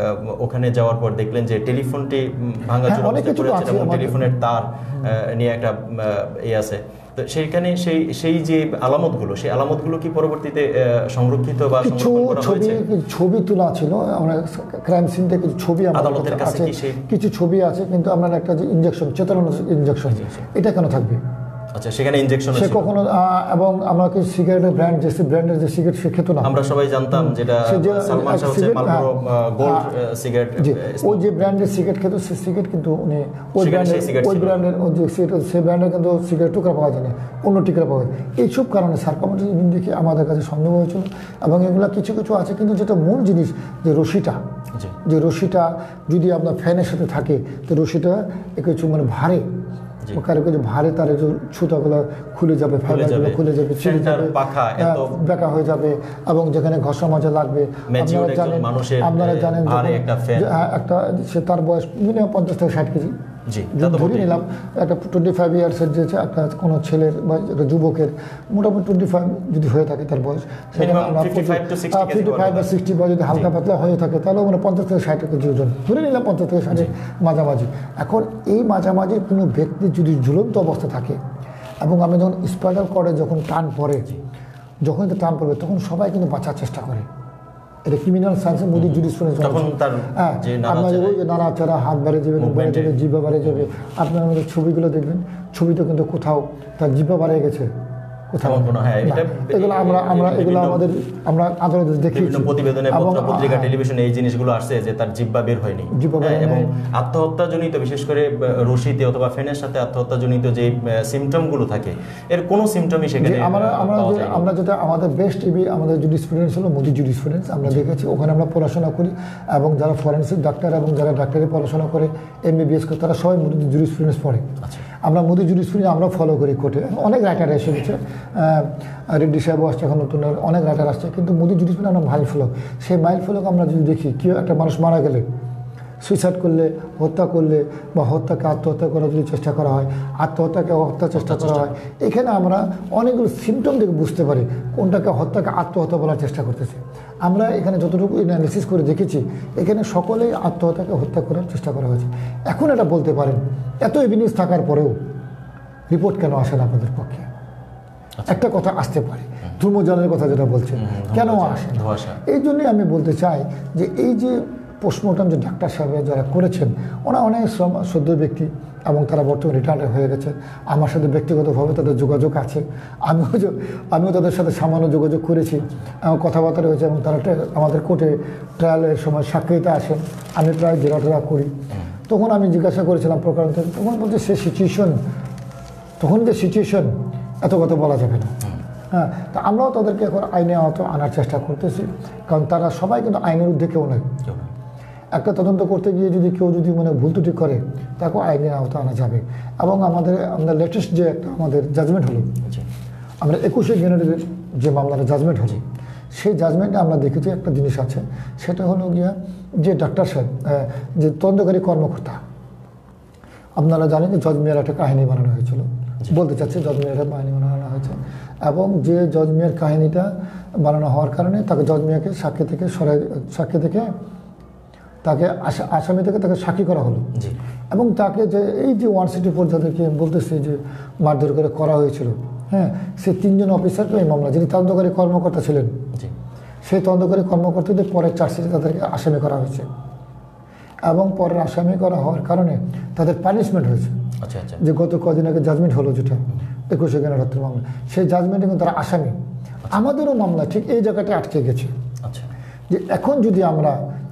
ওখানে যাওয়ার পর দেখলেন যে টেলিফোনটি ভাঙাচোরা অবস্থায় পড়ে আছে এবং টেলিফোনের তার নিয়ে একটা এ আছে। তো সেইখানে সেই সেই যে আলামতগুলো, সেই আলামতগুলো কি পরবর্তীতে সংরক্ষিত বা সংরক্ষণ করা হয়েছে? ছবি তোলা ছিল, আমরা ক্রাইম সিন থেকে কিছু ছবি আদালতের কাছে কিছু ছবি আছে, কিন্তু আমরা একটা যে ইনজেকশন, চেতনা ইনজেকশন, এটা কেন থাকবে? আচ্ছা, সেখানে ইনজেকশন সে কখনো, এবং আমরা কি সিগারেটের ব্র্যান্ড, যে ব্র্যান্ডের যে সিগারেট সে খেত না, আমরা সবাই জানতাম যেটা সালমান শাহ হচ্ছে মালবোরো গোল্ড সিগারেট, ওই যে ব্র্যান্ডের সিগারেট খেত, সে সিগারেট কিন্তু উনি ওই ব্র্যান্ডের ওই ব্র্যান্ডের ওই যে সিগারেট, সেই ব্র্যান্ডের কিন্তু সিগারেট টুকরা পাওয়া যায় না, অন্য টিকরা পাওয়া যায়। এইসব কারণে সার্কামোটেটিভ মিন দেখে আমাদের কাছে সন্দেহ হয়েছিল, এবং এগুলো কিছু কিছু আছে। কিন্তু যেটা মূল জিনিস যে রশিটা, যে রশিটা যদি আপনার ফ্যানের সাথে থাকে, তো রশিটা কিছু মানে ভারে, কারো কিছু ভারে তার ছুতাগুলো খুলে যাবে, ফাইবারগুলো খুলে যাবে, ছিঁড়ে যাবে, বেঁকা হয়ে যাবে, এবং যেখানে ঘষা মাজা লাগবে। আপনারা জানেন, আপনারা জানেন একটা সে তার বয়স মিনিমাম পঞ্চাশ থেকে ষাট কেজি, ধরে নিলাম একটা টোয়েন্টি ফাইভ ইয়ার্সের যে একটা কোনো ছেলের বা একটা যুবকের মোটামুটি টোয়েন্টি ফাইভ যদি হয়ে থাকে তার বয়স, সেখানে আমরা ফিফটি ফাইভ বা সিক্সটি বা যদি হালকা পাতলা হয়ে থাকে, তাহলে মানে পঞ্চাশ থেকে ষাট কেজি ওজন, ধরে নিলাম পঞ্চাশ থেকে ষাটের মাঝামাঝি। এখন এই মাঝামাঝি কোনো ব্যক্তি যদি ঝুলন্ত অবস্থা থাকে, এবং আমি যখন স্পাইনাল কর্ডে যখন টান পড়ে, যখন এটা টান পড়বে তখন সবাই কিন্তু বাঁচার চেষ্টা করে। এটা ক্রিমিনাল সায়েন্সের মধ্যে জুরিসপ্রুডেন্স, হ্যাঁ, আপনার ওই যে নাড়াচাড়া, হাত বাড়ে যাবে, মুখ বাড়ে যাবে, জিভা বাড়ে যাবে। আপনার আমাদের ছবিগুলো দেখবেন, ছবিতে কিন্তু কোথাও তার জিভা বাড়ে গেছে, কোথাও এগুলো আমরা আমরা এগুলো আমাদের আমরা আদালতে দেখি, প্রতিবেদনে, পত্রিকা, টেলিভিশনে এই জিনিসগুলো আসছে যে তার জিহ্বা বের হয়নি, এবং আত্মহত্যাজনিত বিশেষ করে রশিতে অথবা ফ্যানের সাথে আত্মহত্যাজনিত যে সিমটমগুলো থাকে, এর কোনো সিমটমই সেখানে আমরা আমরা আমরা যেটা আমাদের বেস্ট টিভি আমাদের জুরিসপ্রুডেন্স হলো মোদি জুরিসপ্রুডেন্স, আমরা দেখেছি, ওখানে আমরা পড়াশোনা করি, এবং যারা ফরেন্সিক ডাক্তার এবং যারা ডাক্তারি পড়াশোনা করে এমবিবিএস করে তারা সবাই মোদি জুরিসপ্রুডেন্স পড়ে। আমরা মোদি জুরিসপ্রুডেন্স আমরা ফলো করি কোর্টে, অনেক রাইটার এসে গেছে, রেড্ডি সাহেব আসছে, এখন নতুন অনেক রাইটার আসছে, কিন্তু মোদি জুরিসপ্রুডেন্স আমরা মাইল ফলক, সেই মাইল ফলক আমরা যদি দেখি কেউ একটা মানুষ মারা গেলে, সুইসাইড করলে, হত্যা করলে, বা হত্যাকে আত্মহত্যা করার যদি চেষ্টা করা হয়, আত্মহত্যাকে হত্যা চেষ্টা করা হয়, এখানে আমরা অনেকগুলো সিমটম দেখে বুঝতে পারি কোনটাকে হত্যাকে আত্মহত্যা বলার চেষ্টা করতেছে। আমরা এখানে যতটুকু অ্যানালিসিস করে দেখেছি, এখানে সকলেই আত্মহত্যাকে হত্যা করার চেষ্টা করা হয়েছে। এখন এটা বলতে পারেন, এত এভিডেন্স থাকার পরেও রিপোর্ট কেন আসে না আপনাদের পক্ষে? একটা কথা আসতে পারে, ধূমজানের কথা যেটা বলছেন, কেন আসে? এই জন্যই আমি বলতে চাই যে এই যে পোস্টমর্টম যে ডাক্তার সাহেবরা যারা করেছেন, ওরা অনেক সদ্য ব্যক্তি এবং তারা বর্তমানে রিটায়ার্ড হয়ে গেছে। আমার সাথে ব্যক্তিগতভাবে তাদের যোগাযোগ আছে, আমিও আমিও তাদের সাথে সামান্য যোগাযোগ করেছি, আমার কথাবার্তা হয়েছে এবং তারা আমাদের কোর্টে ট্রায়ালের সময় সাক্ষীতে আসেন, আমি প্রায় জেরা টেরা করি। তখন আমি জিজ্ঞাসা করেছিলাম প্রকারান্ত, তখন বলতে সে সিচুয়েশন, তখন যে সিচুয়েশন এত কথা বলা যাবে না। হ্যাঁ, তা আমরাও তাদেরকে এখন আইনে আওতা আনার চেষ্টা করতেছি, কারণ তারা সবাই কিন্তু আইনের ঊর্ধ্বে কেউ নয়। একটা তদন্ত করতে গিয়ে যদি কেউ যদি মানে ভুল ত্রুটি করে, তাকেও আইনের আওতা আনা যাবে। এবং আমাদের আমাদের লেটেস্ট যে একটা আমাদের জাজমেন্ট হলো, আমরা একুশে জানুয়ারির যে মামলার জাজমেন্ট হলো, সেই জাজমেন্টে আমরা দেখেছি একটা জিনিস আছে, সেটা হলো গিয়া যে ডাক্তার সাহেব যে তদন্তকারী কর্মকর্তা, আপনারা জানেন যে জজ মিয়ার একটা কাহিনী বানানো হয়েছিল, বলতে চাচ্ছি জজ মিয়ার একটা কাহিনী বানানো হয়েছে, এবং যে জজ মিয়ার কাহিনীটা বানানো হওয়ার কারণে তাকে জজ মিয়াকে সাক্ষী থেকে সরাই সাক্ষী থেকে তাকে আসামি থেকে তাকে সাক্ষী করা হলো। এবং তাকে যে এই যে ওয়ান সিটি ফোর যাদেরকে বলতেছে যে মারধর করে করা হয়েছিল, হ্যাঁ, সে তিনজন অফিসারকে এই মামলা, যিনি তদন্তকারী কর্মকর্তা ছিলেন, সেই তদন্তকারী কর্মকর্তাদের পরের চার্জশিটে তাদেরকে আসামি করা হয়েছে। এবং পরের আসামি করা হওয়ার কারণে তাদের পানিশমেন্ট হয়েছে। যে গত কদিন আগে জাজমেন্ট হলো যেটা একুশে জানুয়ারি মামলা, সেই জাজমেন্টে কিন্তু তারা আসামি। আমাদেরও মামলা ঠিক এই জায়গাটায় আটকে গেছে যে এখন যদি আমরা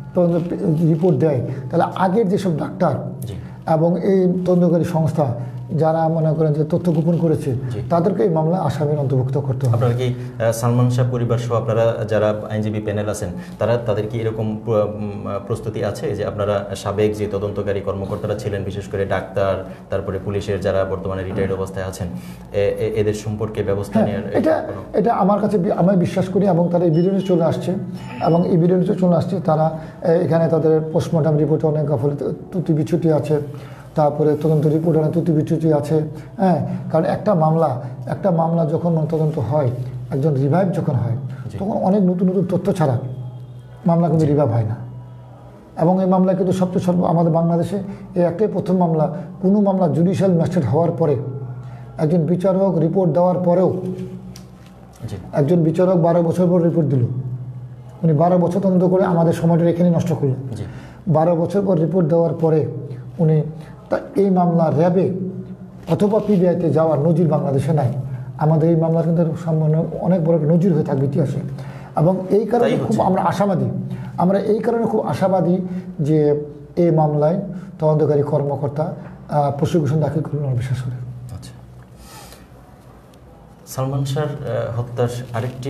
রিপোর্ট দেয়, তাহলে আগের যেসব ডাক্তার এবং এই তদন্তকারী সংস্থা যারা মনে করেন যে তথ্য গোপন করেছে, তাদেরকে এই মামলা আসামির অন্তর্ভুক্ত করতে হবে। আপনারা কি সালমান শাহ পরিবার সহ আপনারা যারা আইনজীবী প্যানেল আছেন, তারা তাদের কি এরকম প্রস্তুতি আছে যে আপনারা সাবেক যে তদন্তকারী কর্মকর্তারা ছিলেন, বিশেষ করে ডাক্তার, তারপরে পুলিশের যারা বর্তমানে রিটায়ার্ড অবস্থায় আছেন, এদের সম্পর্কে ব্যবস্থা নেওয়ার? এটা এটা আমার কাছে আমি বিশ্বাস করি, এবং তারা এই ভিডিওতে চলে আসছে, এবং এই ভিডিওতে চলে আসছে তারা এখানে তাদের পোস্টমর্টম রিপোর্টে অনেক গাফিলতি ত্রুটি বিচ্যুতি আছে, তারপরে তদন্ত রিপোর্ট অনেক ত্রুটি বিচ্যুতি আছে। হ্যাঁ, কারণ একটা মামলা একটা মামলা যখন তদন্ত হয়, একজন রিভাইভ যখন হয়, তখন অনেক নতুন নতুন তথ্য ছাড়া মামলা কিন্তু রিভাইভ হয় না। এবং এই মামলা কিন্তু সবচেয়ে সর্ব আমাদের বাংলাদেশে এই একটাই প্রথম মামলা, কোনো মামলা জুডিশিয়াল ম্যাজিস্ট্রেট হওয়ার পরে একজন বিচারক রিপোর্ট দেওয়ার পরেও একজন বিচারক বারো বছর পর রিপোর্ট দিল, উনি বারো বছর তদন্ত করে আমাদের সময়টা এখানে নষ্ট করলো। বারো বছর পর রিপোর্ট দেওয়ার পরে উনি তা এই মামলা র্যাবে অথবা পিবিআইতে যাওয়ার নজির বাংলাদেশে নাই। আমাদের এই মামলা কিন্তু সামান্য অনেক বড় নজির হয়ে থাকবে ইতিহাসে। এবং এই কারণে খুব আমরা আশাবাদী আমরা এই কারণে খুব আশাবাদী যে এই মামলায় তদন্তকারী কর্মকর্তা প্রসিকিউশন দাখিল করবেন বিশেষ করে। আচ্ছা, সালমান শাহর হত্যার আরেকটি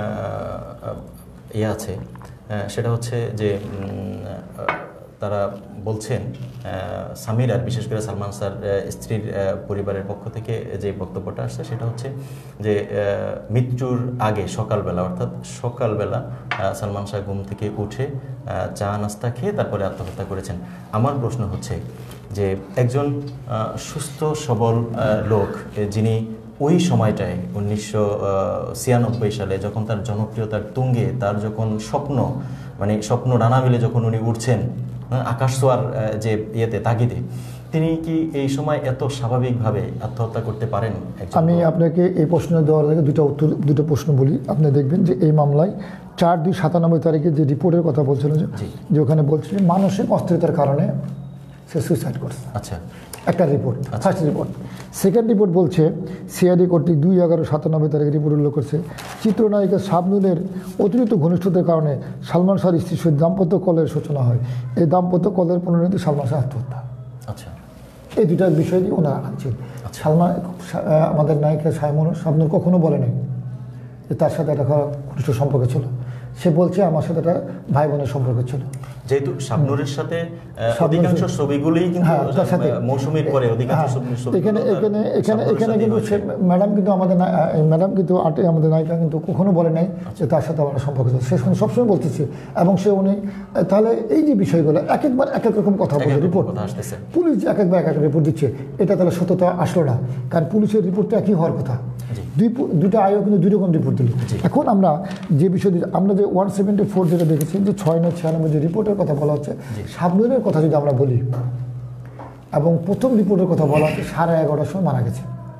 ইয়ে আছে, সেটা হচ্ছে যে তারা বলছেন সামিরার, বিশেষ করে সালমান শাহর স্ত্রীর পরিবারের পক্ষ থেকে যে বক্তব্যটা আসছে, সেটা হচ্ছে যে মৃত্যুর আগে সকালবেলা, অর্থাৎ সকালবেলা সালমান শাহ ঘুম থেকে উঠে চা নাস্তা খেয়ে তারপরে আত্মহত্যা করেছেন। আমার প্রশ্ন হচ্ছে যে একজন সুস্থ সবল লোক, যিনি ওই সময়টায় উনিশশো ছিয়ানব্বই সালে যখন তার জনপ্রিয়তার তুঙ্গে, তার যখন স্বপ্ন মানে স্বপ্ন ডানা মেলে যখন উনি উঠছেন আকাশ ছোঁয়ার যে ইয়েতে তাগিদে, তিনি কি এই সময় এত স্বাভাবিকভাবে আত্মহত্যা করতে পারেন? আমি আপনাকে এই প্রশ্ন দেওয়ার আগে দুটো উত্তর দুটো প্রশ্ন বলি। আপনি দেখবেন যে এই মামলায় চার দুই সাতানব্বই তারিখে যে রিপোর্টের কথা বলছিল, যে ওখানে বলছিল মানসিক অস্থিরতার কারণে সে সুইসাইড করছে। আচ্ছা, একটা report, first report. Second report বলছে সিআইডি কর্তৃক দুই এগারো সাতানব্বই তারিখে রিপোর্ট উল্লেখ করছে চিত্রনায়িকা শাবনূরের অতিরিক্ত ঘনিষ্ঠতার কারণে সালমান শাহর স্ত্রীর সহিত দাম্পত্য কলের সূচনা হয়। এই দাম্পত্য কলের পরিণতি সালমান শাহ আত্মহত্যা। আচ্ছা, এই দুটা বিষয় দিয়ে ওনারা আনছেন। সালমান আমাদের নায়িকা শাবনূর শাবনূর কখনো বলে নাই যে তার সাথে একটা ঘনিষ্ঠ সম্পর্ক ছিল। সে বলছে আমার সাথে একটা ভাই বোনের সম্পর্ক ছিল। যেহেতু শাবনূরের সাথে অধিকাংশ ছবিগুলোই কিন্তু মৌসুমীর পরে অধিকাংশ এখানে এখানে এখানে এখানে কিন্তু ম্যাডাম কিন্তু আমাদের ম্যাডাম কিন্তু আটে আমাদের নায়িকা কিন্তু কখনো বলে নাই যে তার সাথে আমার সম্পর্ক ছিল। সে সবসময় বলতেছে, এবং সে উনি তাহলে এই যে বিষয়গুলো এক একবার এক এক রকম কথা বলে, রিপোর্ট পুলিশ এক একবার এক এক রিপোর্ট দিচ্ছে, এটা তাহলে সত্যতা আসলো না, কারণ পুলিশের রিপোর্টটা একই হওয়ার কথা। দুই দুটো আয়ও কিন্তু দুই রকম রিপোর্ট দিল। এখন আমরা যে বিষয় আমরা যে ওয়ান সেভেন্টি ফোর যেটা দেখেছি, যে ছয় নয় ছিয়ানব্বই যে রিপোর্টের কথা বলা হচ্ছে, শাবনূরের কথা যদি আমরা বলি, এবং প্রথম রিপোর্টের কথা বলা হচ্ছে সাড়ে এগারোটার সময় মারা গেছে।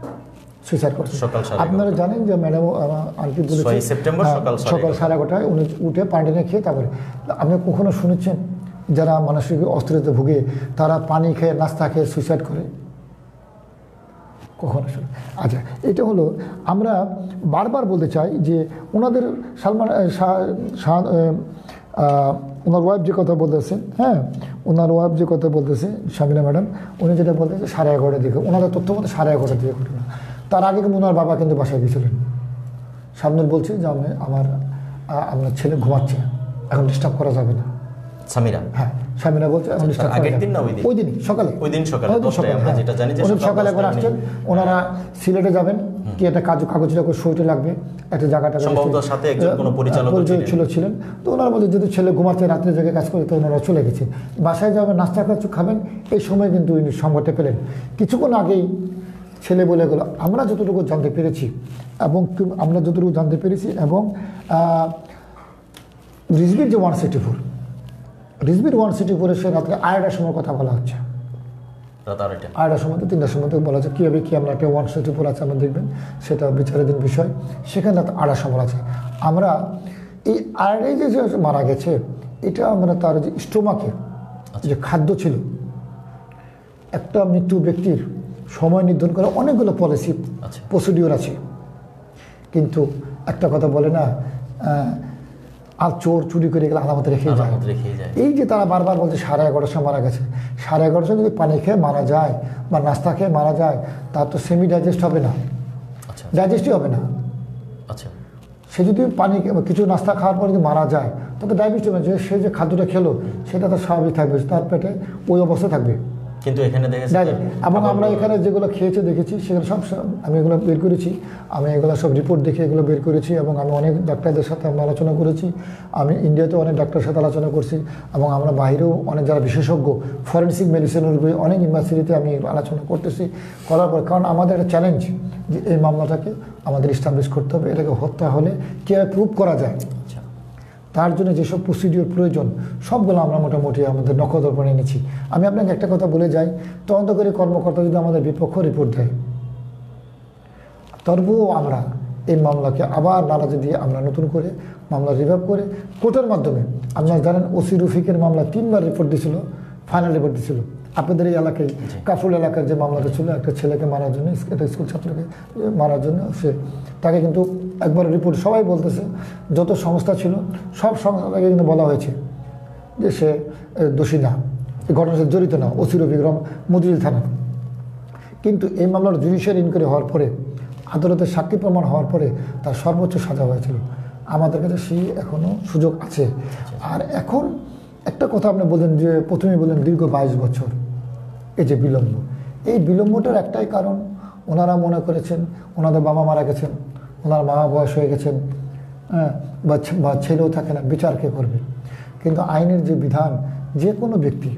সুইসাইড করছে। সকাল সাড়ে আপনারা জানেন যে ম্যাডাম আন্টি বলেছে ছয়ই সেপ্টেম্বর হ্যাঁ, সকাল সাড়ে সকাল সাড়ে এগারোটায় উনি উঠে পানি নিয়ে খেয়ে তারপরে। আপনি কখনো শুনেছেন যারা মানসিক অস্থিরতায় ভুগে তারা পানি খেয়ে নাস্তা খেয়ে সুইসাইড করে? কখনো শুনে? আচ্ছা, এটা হলো আমরা বারবার বলতে চাই যে ওনাদের সালমান শাহ- শাহ আহ, ওনার ওয়াইফ যে কথা বলতেছেন, হ্যাঁ ওনার ওয়াইফ যে কথা বলতেছে শামিনা ম্যাডাম, উনি যেটা বলতেছে সাড়ে এগারোটার দিকে, ওনাদের তথ্য মতো সাড়ে এগারোটার দিকে ঘটনা। তার আগে কিন্তু ওনার বাবা কিন্তু বাসায় গিয়েছিলেন। শাবনুর বলছে যে আমি আমার আহ, আপনার ছেলে ঘুমাচ্ছে, এখন ডিস্টার্ব করা যাবে না। সামিরা, হ্যাঁ শামিনা বলছে এখন ডিস্টার্ব আগের দিন না ওই দিন? ওই দিনই সকালে, ওই দিন সকালে ওই দিন দশটায় আমরা হ্যাঁ। যেটা জানি যে উনি সকাল সকালে করে দশটায় আসছেন, ওনারা সিলেটে যাবেন, কি একটা কাজ কাগজটা করে সইতে লাগবে একটা জায়গাটা, সম্ভবত সাথে একজন কোনো পরিচালক পরিচয় ছিলেন। ছিল ছিলেন তো ওনার মধ্যে যেহেতু ছেলে ঘুমাচ্ছে রাত্রে জায়গায় কাজ করে, তো ওনারা চলে গেছেন বাসায় যাবেন, নাস্তা কিছু খাবেন, এই সময় কিন্তু উনি সংবাদটা পেলেন। কিছুক্ষণ আগেই ছেলে বলে গেল, আমরা যতটুকু জানতে পেরেছি এবং কি- আমরা যতটুকু জানতে পেরেছি এবং আহ, রিজবির যে ওয়ান সিক্সটি ফোর রিজবির ওয়ান সিক্সটি ফোরে সে রাত্রে আড়াইটার সময় কথা বলা হচ্ছে, রাত আড়াইটা। আড়াইটার সময় থেকে তিনটার সময় থেকে বলা হচ্ছে কীভাবে কী আমরা একটা ওয়ান সিক্সটি ফোর আছে, আমরা দেখবেন সেটা বিচারাধীন বিষয়, সেখানে রাত আড়াই সময় আছে। আমরা এই আড়াই যে যে মারা গেছে, এটা আমরা তার যে স্টোমাকে যে খাদ্য ছিল, একটা মৃত্যু ব্যক্তির সময় নির্ধারণ করা অনেকগুলো পলিসি আচ্ছা। প্রসিডিওর আছে, কিন্তু একটা কথা বলে না আহ, আর চোর চুরি করে গেলে আলামত রেখে যায়। আলামত রেখেই যায়। এই যে তারা বারবার বলছে সাড়ে এগারোটার সময় মারা গেছে, সাড়ে এগারোটার সময় যদি পানি খেয়ে মারা যায় বা নাস্তা খেয়ে মারা যায়, তার তো সেমি ডাইজেস্ট হবে না, আচ্ছা ডাইজেস্টই হবে না। আচ্ছা সে যদি পানি কিছু নাস্তা খাওয়ার পর যদি মারা যায়, তাতে ডায়াবেটিস হবে, যে সে যে খাদ্যটা খেলো সেটা তার স্বাভাবিক থাকবে, তার পেটে ওই অবস্থা থাকবে। কিন্তু এখানে দেখা ডাইরেক্ট এবং আমরা এখানে যেগুলো খেয়েছে দেখেছি সেগুলো সব সব আমি এগুলো বের করেছি, আমি এগুলো সব রিপোর্ট দেখে এগুলো বের করেছি এবং আমি অনেক ডাক্তারদের সাথে আমরা আলোচনা করেছি, আমি ইন্ডিয়াতেও অনেক ডাক্তারের সাথে আলোচনা করছি এবং আমরা বাইরেও অনেক যারা বিশেষজ্ঞ ফরেন্সিক মেডিসিনের উপরে অনেক ইউনিভার্সিটিতে আমি আলোচনা করতেছি, করার পর কারণ আমাদের একটা চ্যালেঞ্জ যে এই মামলাটাকে আমাদের এস্টাবলিশ করতে হবে, এটাকে হত্যা হলে কীভাবে প্রুভ করা যায়, আচ্ছা তার জন্য যেসব প্রসিডিওর প্রয়োজন সবগুলো আমরা মোটামুটি আমাদের নখদর্পণে এনেছি। আমি আপনাকে একটা কথা বলে যাই, তদন্তকারী কর্মকর্তা যদি আমাদের বিপক্ষ রিপোর্ট দেয়, তবুও আমরা এই মামলাকে আবার নারাজি দিয়ে আমরা নতুন করে মামলা রিভাইভ করে কোর্টের মাধ্যমে, আপনারা জানেন ওসি রফিকের মামলা তিনবার রিপোর্ট দিয়েছিল, ফাইনাল রিপোর্ট দিয়েছিল। আপনাদের এই এলাকায় কাফরুল এলাকার যে মামলাটা ছিল, একটা ছেলেকে মারার জন্য, একটা স্কুল ছাত্রকে মারার জন্য, সে তাকে কিন্তু একবার রিপোর্ট সবাই বলতেছে, যত সংস্থা ছিল সব সংস্থাকে কিন্তু বলা হয়েছে যে সে দোষী না, এই ঘটনার সাথে জড়িত না, ওসি রফিক রম মদিল থানা। কিন্তু এই মামলার জুডিশিয়াল ইনকোয়ারি হওয়ার পরে, আদালতের সাক্ষী প্রমাণ হওয়ার পরে তার সর্বোচ্চ সাজা হয়েছিল। আমাদের কাছে সেই এখনও সুযোগ আছে। আর এখন একটা কথা আপনি বললেন যে প্রথমেই বললেন দীর্ঘ বাইশ বছর এই যে বিলম্ব, এই বিলম্বটার একটাই কারণ, ওনারা মনে করেছেন ওনাদের বাবা মারা গেছেন, ওনার মা বয়স হয়ে গেছেন, হ্যাঁ বা ছেলেও থাকে না, বিচার কে করবে? কিন্তু আইনের যে বিধান, যে কোনো ব্যক্তি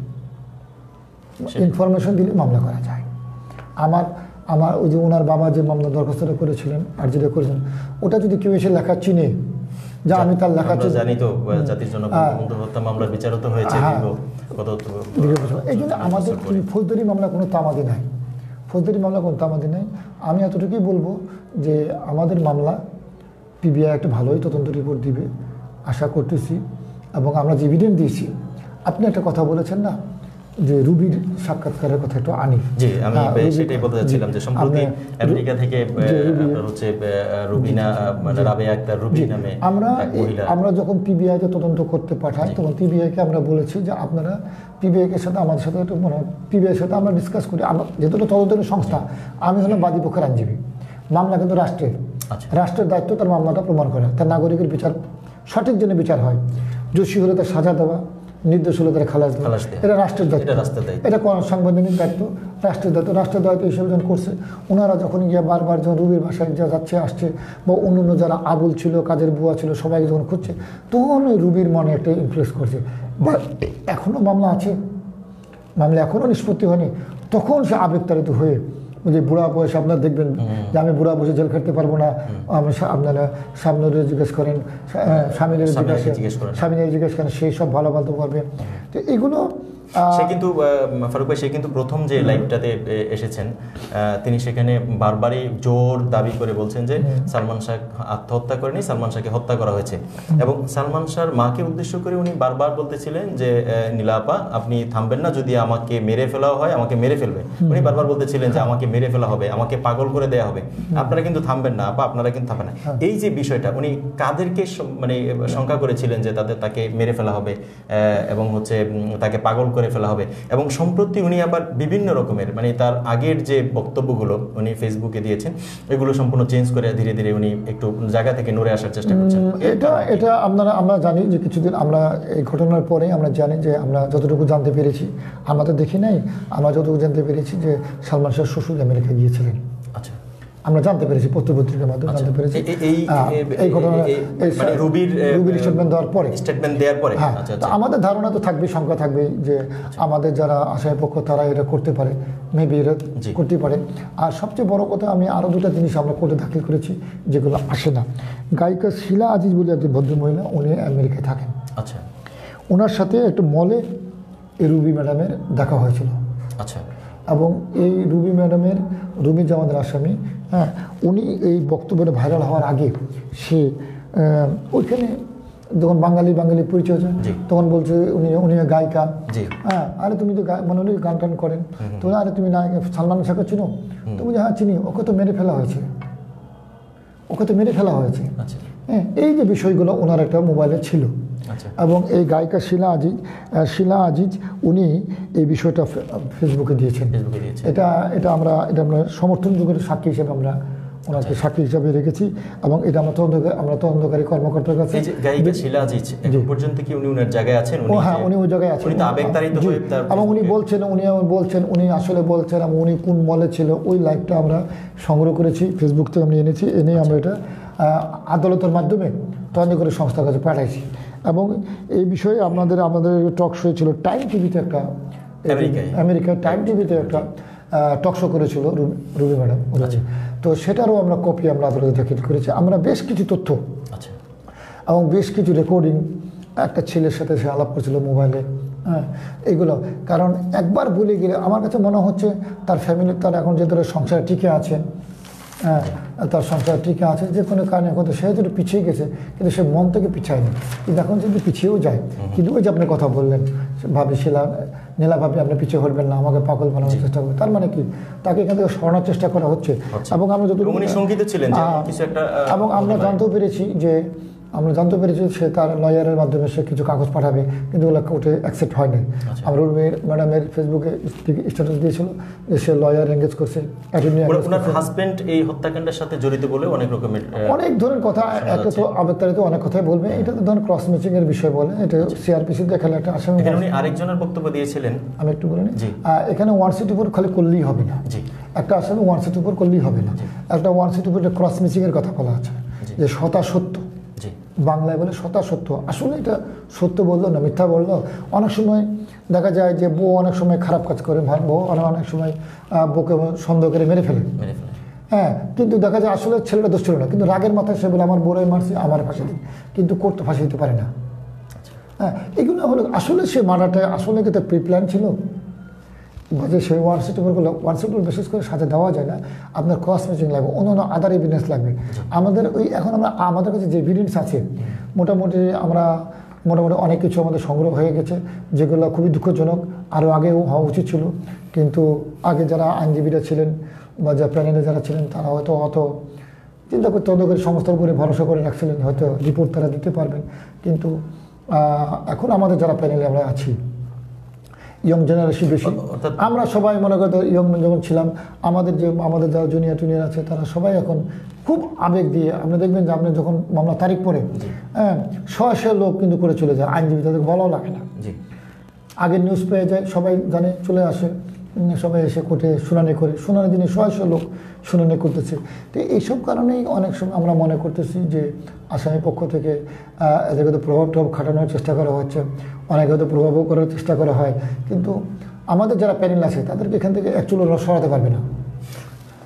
ইনফরমেশন দিলে মামলা করা যায়। আমার আমার ওই যে ওনার বাবা যে মামলা দরখাস্তটা করেছিলেন আর যেটা করেছেন, ওটা যদি কেউ এসে লেখা চিনে, যা আমি তার লেখা আমরা জানি তো জাতির জন্য বঙ্গবন্ধু হত্যা মামলার বিচারও তো হয়েছে দীর্ঘ কত দীর্ঘ বছর। এই জন্য আমাদের ফৌজদারি মামলা কোনো তামাদি নাই, ফৌজদারি মামলা কোনো তামাদি নাই। আমি এতটুকুই বলবো যে আমাদের মামলা পিবিআই একটা ভালোই তদন্ত রিপোর্ট দিবে আশা করতেছি, এবং আমরা যে এভিডেন্স দিয়েছি। আপনি একটা কথা বলেছেন না যে রুবির সাক্ষাৎকারের কথা একটু আনি, জি আমি সেটাই বলতে চাচ্ছিলাম যে সম্প্রতি আমেরিকা থেকে আপনার হচ্ছে রুবিনা মানে রাবেয়া আক্তার রুবি নামে আমরা আমরা যখন পিবিআইকে তদন্ত করতে পাঠাই, তখন পিবিআইকে আমরা বলেছি যে আপনারা পিবিআইয়ের সাথে আমাদের সাথে একটু মানে পিবিআইয়ের সাথে আমরা ডিসকাস করি, আমরা যেহেতু তদন্তের সংস্থা, আমি হলাম বাদী পক্ষের আইনজীবী, মামলা কিন্তু রাষ্ট্রের, রাষ্ট্রের দায়িত্ব তার মামলাটা প্রমাণ করা, তার নাগরিকের বিচার সঠিক জন্য বিচার হয়, দোষী হলে তার সাজা দেওয়া, নির্দোষ হলে তারা খালাস দেওয়া, এটা রাষ্ট্রের দায়িত্ব, এটা কোন সাংবিধানিক দায়িত্ব, রাষ্ট্রের দায়িত্ব। রাষ্ট্রের দায়িত্ব হিসেবে যখন করছে, ওনারা যখন গিয়ে বারবার যখন রুবির বাসায় যা যাচ্ছে আসছে, বা অন্য অন্য যারা আবুল ছিল, কাজের বুয়া ছিল, সবাই যখন খুঁজছে, তখন ওই রুবির মনে একটা ইনফ্লুয়েন্স করছে, বা এখনও মামলা আছে, মামলা এখনও নিষ্পত্তি হয়নি, তখন সে আবেগতাড়িত হয়ে যে বুড়া বয়স আপনারা দেখবেন যে আমি বুড়া বয়সে জেল খাটতে পারবো না, আমি আপনারা সামনের জিজ্ঞেস করেন, স্বামীদের জিজ্ঞেস করেন, স্বামীদের জিজ্ঞেস করেন, সেই সব ভালো বলতে পারবে। তো এগুলো সে কিন্তু ফারুক ভাই, সে কিন্তু প্রথম যে লাইভটাতে এসেছেন তিনি সেখানে বারবারই জোর দাবি করে বলছেন যে সালমান শাহ আত্মহত্যা করেনি, সালমান শাহকে হত্যা করা হয়েছে। এবং সালমান শাহর মাকে উদ্দেশ্য করে উনি বারবার বলতেছিলেন যে নীলা আপা আপনি থামবেন না, যদি আমাকে মেরে ফেলা হয় আমাকে মেরে ফেলবে। উনি বারবার বলতেছিলেন যে আমাকে মেরে ফেলা হবে, আমাকে পাগল করে দেয়া হবে, আপনারা কিন্তু থামবেন না আপা, আপনারা কিন্তু থামবেন না। এই যে বিষয়টা উনি কাদেরকে মানে শঙ্কা করেছিলেন যে তাদের তাকে মেরে ফেলা হবে এবং হচ্ছে তাকে পাগল করে ফেলা হবে। এবং সম্প্রতি উনি আবার বিভিন্ন রকমের মানে তার আগের যে বক্তব্যগুলো উনি ফেসবুকে দিয়েছেন এগুলো সম্পূর্ণ চেঞ্জ করে ধীরে ধীরে উনি একটু জায়গা থেকে নড়ে আসার চেষ্টা করছেন। এটা এটা আপনারা আমরা জানি যে কিছুদিন আমরা এই ঘটনার পরে আমরা জানি যে আমরা যতটুকু জানতে পেরেছি, আমরা তো দেখি নাই, আমরা যতটুকু জানতে পেরেছি যে সালমান শাহ শ্বশুর আমেরিকা গিয়েছিলেন। আচ্ছা, আমরা জানতে পেরেছি পত্রপত্রিকার মাধ্যমে জানতে পেরেছি এই ঘটনা রুবির রুবির স্টেটমেন্ট দেওয়ার পরে স্টেটমেন্ট দেওয়ার পরে হ্যাঁ, আমাদের ধারণা তো থাকবে, সংখ্যা থাকবে যে আমাদের যারা আসামি পক্ষ তারা এটা করতে পারে, মেবি এটা করতে পারে। আর সবচেয়ে বড় কথা আমি আরও দুটা জিনিস আমরা কোর্টে দাখিল করেছি যেগুলো আসে না। গায়িকা শিলা আজিজ বলে একজন ভদ্রমহিলা, উনি আমেরিকায় থাকেন। আচ্ছা, ওনার সাথে একটু মলে এই রুবি ম্যাডামের দেখা হয়েছিল। আচ্ছা, এবং এই রুবি ম্যাডামের, রুবি যে আমাদের আসামি, হ্যাঁ, উনি এই বক্তব্যটা ভাইরাল হওয়ার আগে সে ওইখানে যখন বাঙালি বাঙালি পরিচয় হয়েছে তখন বলছে উনি উনি গায়িকা, হ্যাঁ, আরে তুমি তো মানে উনি গান টান করেন, তো আরে তুমি না সালমান শাহকে চিনো? তো বলছে হ্যাঁ চিনি, ওকে তো মেরে ফেলা হয়েছে, ওকে তো মেরে ফেলা হয়েছে। হ্যাঁ, এই যে বিষয়গুলো ওনার একটা মোবাইলে ছিল। এবং এই গায়িকা শিলা আজিজ, শিলা আজিজ উনি এই বিষয়টা ফেসবুকে দিয়েছেন। এটা এটা আমরা এটা আমরা সমর্থন যুগের সাক্ষী হিসেবে আমরা ওনাকে সাক্ষী হিসাবে রেখেছি এবং এটা আমরা তদন্তকারী আমরা তদন্তকারী কর্মকর্তার কাছে। গায়িকা শিলা আজিজ এখন পর্যন্ত কি উনি ওনার জায়গায় আছেন? ও হ্যাঁ, উনি ওই জায়গায় আছেন, এবং উনি বলছেন উনি বলছেন উনি আসলে বলছেন এবং উনি কোন মলে ছিল ওই লাইভটা আমরা সংগ্রহ করেছি, ফেসবুক থেকে আমরা এনেছি, এনে আমরা এটা আদালতের মাধ্যমে তদন্ত করে সংস্থার কাছে পাঠাইছি। এবং এই বিষয়ে আপনাদের আমাদের টক শো ছিল টাইম টিভিতে, একটা আমেরিকার টাইম টিভিতে একটা টক শো করেছিল রুবি ম্যাডাম, তো সেটারও আমরা কপি আমরা আদালতে দাখিল করেছি। আমরা বেশ কিছু তথ্য এবং বেশ কিছু রেকর্ডিং, একটা ছেলের সাথে সে আলাপ করেছিল মোবাইলে, হ্যাঁ, এগুলো কারণ একবার ভুলে গেলে আমার কাছে মনে হচ্ছে তার ফ্যামিলির তার এখন যে ধরনের সংসার টিকে আছে, হ্যাঁ, তার সংসার টিকে আছে যে কোনো কারণে হয়তো সে হয়তো পিছিয়ে গেছে কিন্তু সে মন থেকে পিছায়নি, কিন্তু এখন যদি পিছিয়েও যায় কিন্তু ওই যে আপনি কথা বললেন ভাবি শিলা নীলা ভাবি আপনি পিছিয়ে হটবেন না, আমাকে পাগল বানানোর চেষ্টা করবেন, তার মানে কি তাকে এখান থেকে সরানোর চেষ্টা করা হচ্ছে। এবং আমরা যত এবং আমরা জানতেও পেরেছি যে আমরা জানতে পেরেছি সে তার লয়ারের মাধ্যমে সে কিছু কাগজ পাঠাবে, কিন্তু ওগুলো কোর্টে অ্যাকসেপ্ট হয়নি। আমরা ম্যাডামের ফেসবুকে স্ট্যাটাস দিয়েছিল যে সে লয়ার এঙ্গেজ করছে, হাজবেন্ড এই হত্যাকাণ্ডের সাথে জড়িত বলে অনেক রকমের অনেক ধরনের কথা, একটা তো আবেগতাড়িত অনেক কথাই বলবে, এটা তো ধরুন ক্রস ম্যাচিং এর বিষয় বলে, এটা সিআরপিসি দেখালে একটা আসামি। উনি আরেকজনের বক্তব্য দিয়েছিলেন, আমি একটু বলে নিই, এখানে ওয়ান সিটি উপর খালি করলেই হবে না, একটা আসামি ওয়ান সিটি উপর করলেই হবে না, একটা ওয়ান সিটি উপর ক্রস ম্যাচিং এর কথা বলা আছে যে শতা সত্য, বাংলায় বলে শতা সত্য, আসলে এটা সত্য বললো না মিথ্যা বললো। অনেক সময় দেখা যায় যে বউ অনেক সময় খারাপ কাজ করে, বউ অনেক অনেক সময় বউকে সন্দেহ করে মেরে ফেলে, হ্যাঁ, কিন্তু দেখা যায় আসলে ছেলেটা দোষ ছিল না, কিন্তু রাগের মাথায় সে বলে আমার বউরাই মারছে আমার ফাঁসি দিন, কিন্তু করতে ফাঁসি দিতে পারে না। হ্যাঁ, এগুলো হলো আসলে সে মারাটা আসলে কিন্তু প্রি প্ল্যান ছিল, যে সেই ওয়ান সিটি উপর করলে ওয়ান সিটি বিশেষ করে সাথে দেওয়া যায় না, আপনার ক্রস ম্যাচিং লাগবে, অন্য অন্য আদার এভিডেন্স লাগবে। আমাদের ওই এখন আমরা আমাদের কাছে যে এভিডেন্স আছে মোটামুটি আমরা মোটামুটি অনেক কিছু আমাদের সংগ্রহ হয়ে গেছে, যেগুলো খুবই দুঃখজনক, আরও আগেও হওয়া উচিত ছিল, কিন্তু আগে যারা আইনজীবীরা ছিলেন বা যা প্যানেলে যারা ছিলেন তারা হয়তো অত চিন্তা করতে তদন্ত করে সংস্থার উপরে ভরসা করে রাখছিলেন, হয়তো রিপোর্ট তারা দিতে পারবেন। কিন্তু এখন আমাদের যারা প্যানেলে আমরা আছি ইয়ং জেনারেশন বেশি, আমরা সবাই মনে করতে ইয়ং যখন ছিলাম আমাদের যে আমাদের যারা জুনিয়র টুনিয়র আছে তারা সবাই এখন খুব আবেগ দিয়ে, আপনি দেখবেন যে আপনি যখন মামলা তারিখ পড়ে হ্যাঁ শয়ে শয়ে লোক কিন্তু করে চলে যায়, আইনজীবী তাদেরকে বলাও লাগে না, আগে নিউজ পেয়ে যায় সবাই জানে, চলে আসে, সবাই এসে কোর্টে শুনানি করে, শুনানি দিনে শয়ে শয়ে লোক শুনানি করতেছে। তো এইসব কারণেই অনেক সময় আমরা মনে করতেছি যে আসামি পক্ষ থেকে এদেরকে তো প্রভাব টভাব খাটানোর চেষ্টা করা হচ্ছে, অনেকে হয়তো প্রভাবও করার চেষ্টা করা হয়, কিন্তু আমাদের যারা প্যানেল আছে তাদেরকে এখান থেকে অ্যাকচুয়ালি ওরা সরাতে পারবে না।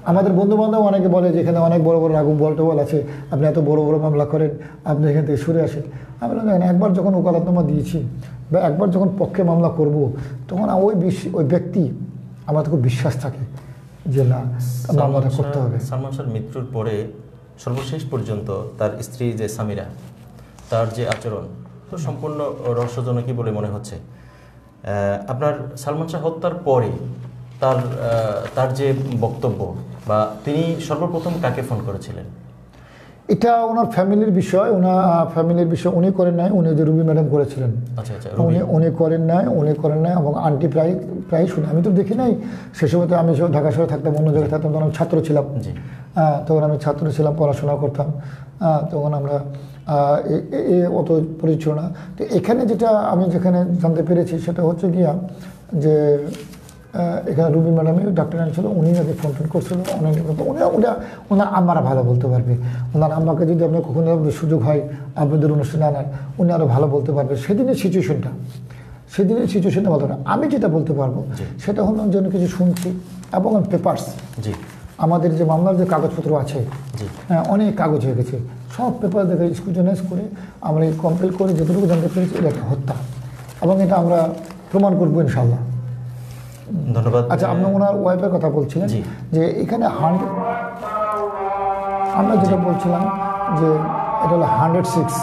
আমাদের বন্ধু বান্ধব অনেকে বলে যে এখানে অনেক বড় বড় রাঘব বলটবল আছে, আপনি এত বড় বড় মামলা করেন, আপনি এখান থেকে সরে আসেন। আমি বললাম দেখেন, একবার যখন ওকালতনামা দিয়েছি বা একবার যখন পক্ষে মামলা করব, তখন ওই ওই ব্যক্তি আমার তো খুব বিশ্বাস থাকে যে না মামলাটা করতে হবে। সালমান শাহর মৃত্যুর পরে সর্বশেষ পর্যন্ত তার স্ত্রী যে সামিরা, তার যে আচরণ তো সম্পূর্ণ রহস্যজনকই বলে মনে হচ্ছে। আপনার সালমান শাহ হত্যার পরে তার তার যে বক্তব্য বা তিনি সর্বপ্রথম কাকে ফোন করেছিলেন? এটা ওনার ফ্যামিলির বিষয়, ওনার ফ্যামিলির বিষয় উনি করেন নাই, উনি যে রুবি ম্যাডাম করেছিলেন। আচ্ছা আচ্ছা, উনি উনি করেন নাই, উনি করেন নাই এবং আন্টি প্রায় প্রায় শুনে, আমি তো দেখি নাই সে সময়, তো আমি ঢাকা শহরে থাকতাম, অন্য জায়গায় থাকতাম, তখন আমি ছাত্র ছিলাম। হ্যাঁ, তখন আমি ছাত্র ছিলাম, পড়াশোনা করতাম, তখন আমরা এ অত পরিচিত না। তো এখানে যেটা আমি যেখানে জানতে পেরেছি সেটা হচ্ছে গিয়া যে এখানে রুবি ম্যাডামই ডাক্তার আনছিল, উনি নাকি ফোন টোন করছিল অনেক, উনি ওটা ওনার আম্মারা ভালো বলতে পারবে। ওনার আম্মাকে যদি আপনার কখনো সুযোগ হয় আপনাদের অনুষ্ঠানে আনার, উনি আরও ভালো বলতে পারবে সেদিনের সিচুয়েশনটা, সেদিনের সিচুয়েশনটা বলতে পারে। আমি যেটা বলতে পারবো সেটা হলো যেন কিছু শুনছি এবং পেপার্স, আমাদের যে মামলার যে কাগজপত্র আছে, হ্যাঁ অনেক কাগজ হয়ে গেছে, সব পেপার দেখে স্ক্রুটিনাইজ করে আমরা কমপ্লিট করে যতটুকু জানতে পেরেছি এটা একটা হত্যা, এবং এটা আমরা প্রমাণ করবো ইনশাল্লাহ। ধন্যবাদ। আচ্ছা, আপনি ওনার ওয়াইফের কথা বলছিলেন যে এখানে হান্ড্রেড, আমরা যেটা বলছিলাম যে এটা হলো হান্ড্রেড সিক্স,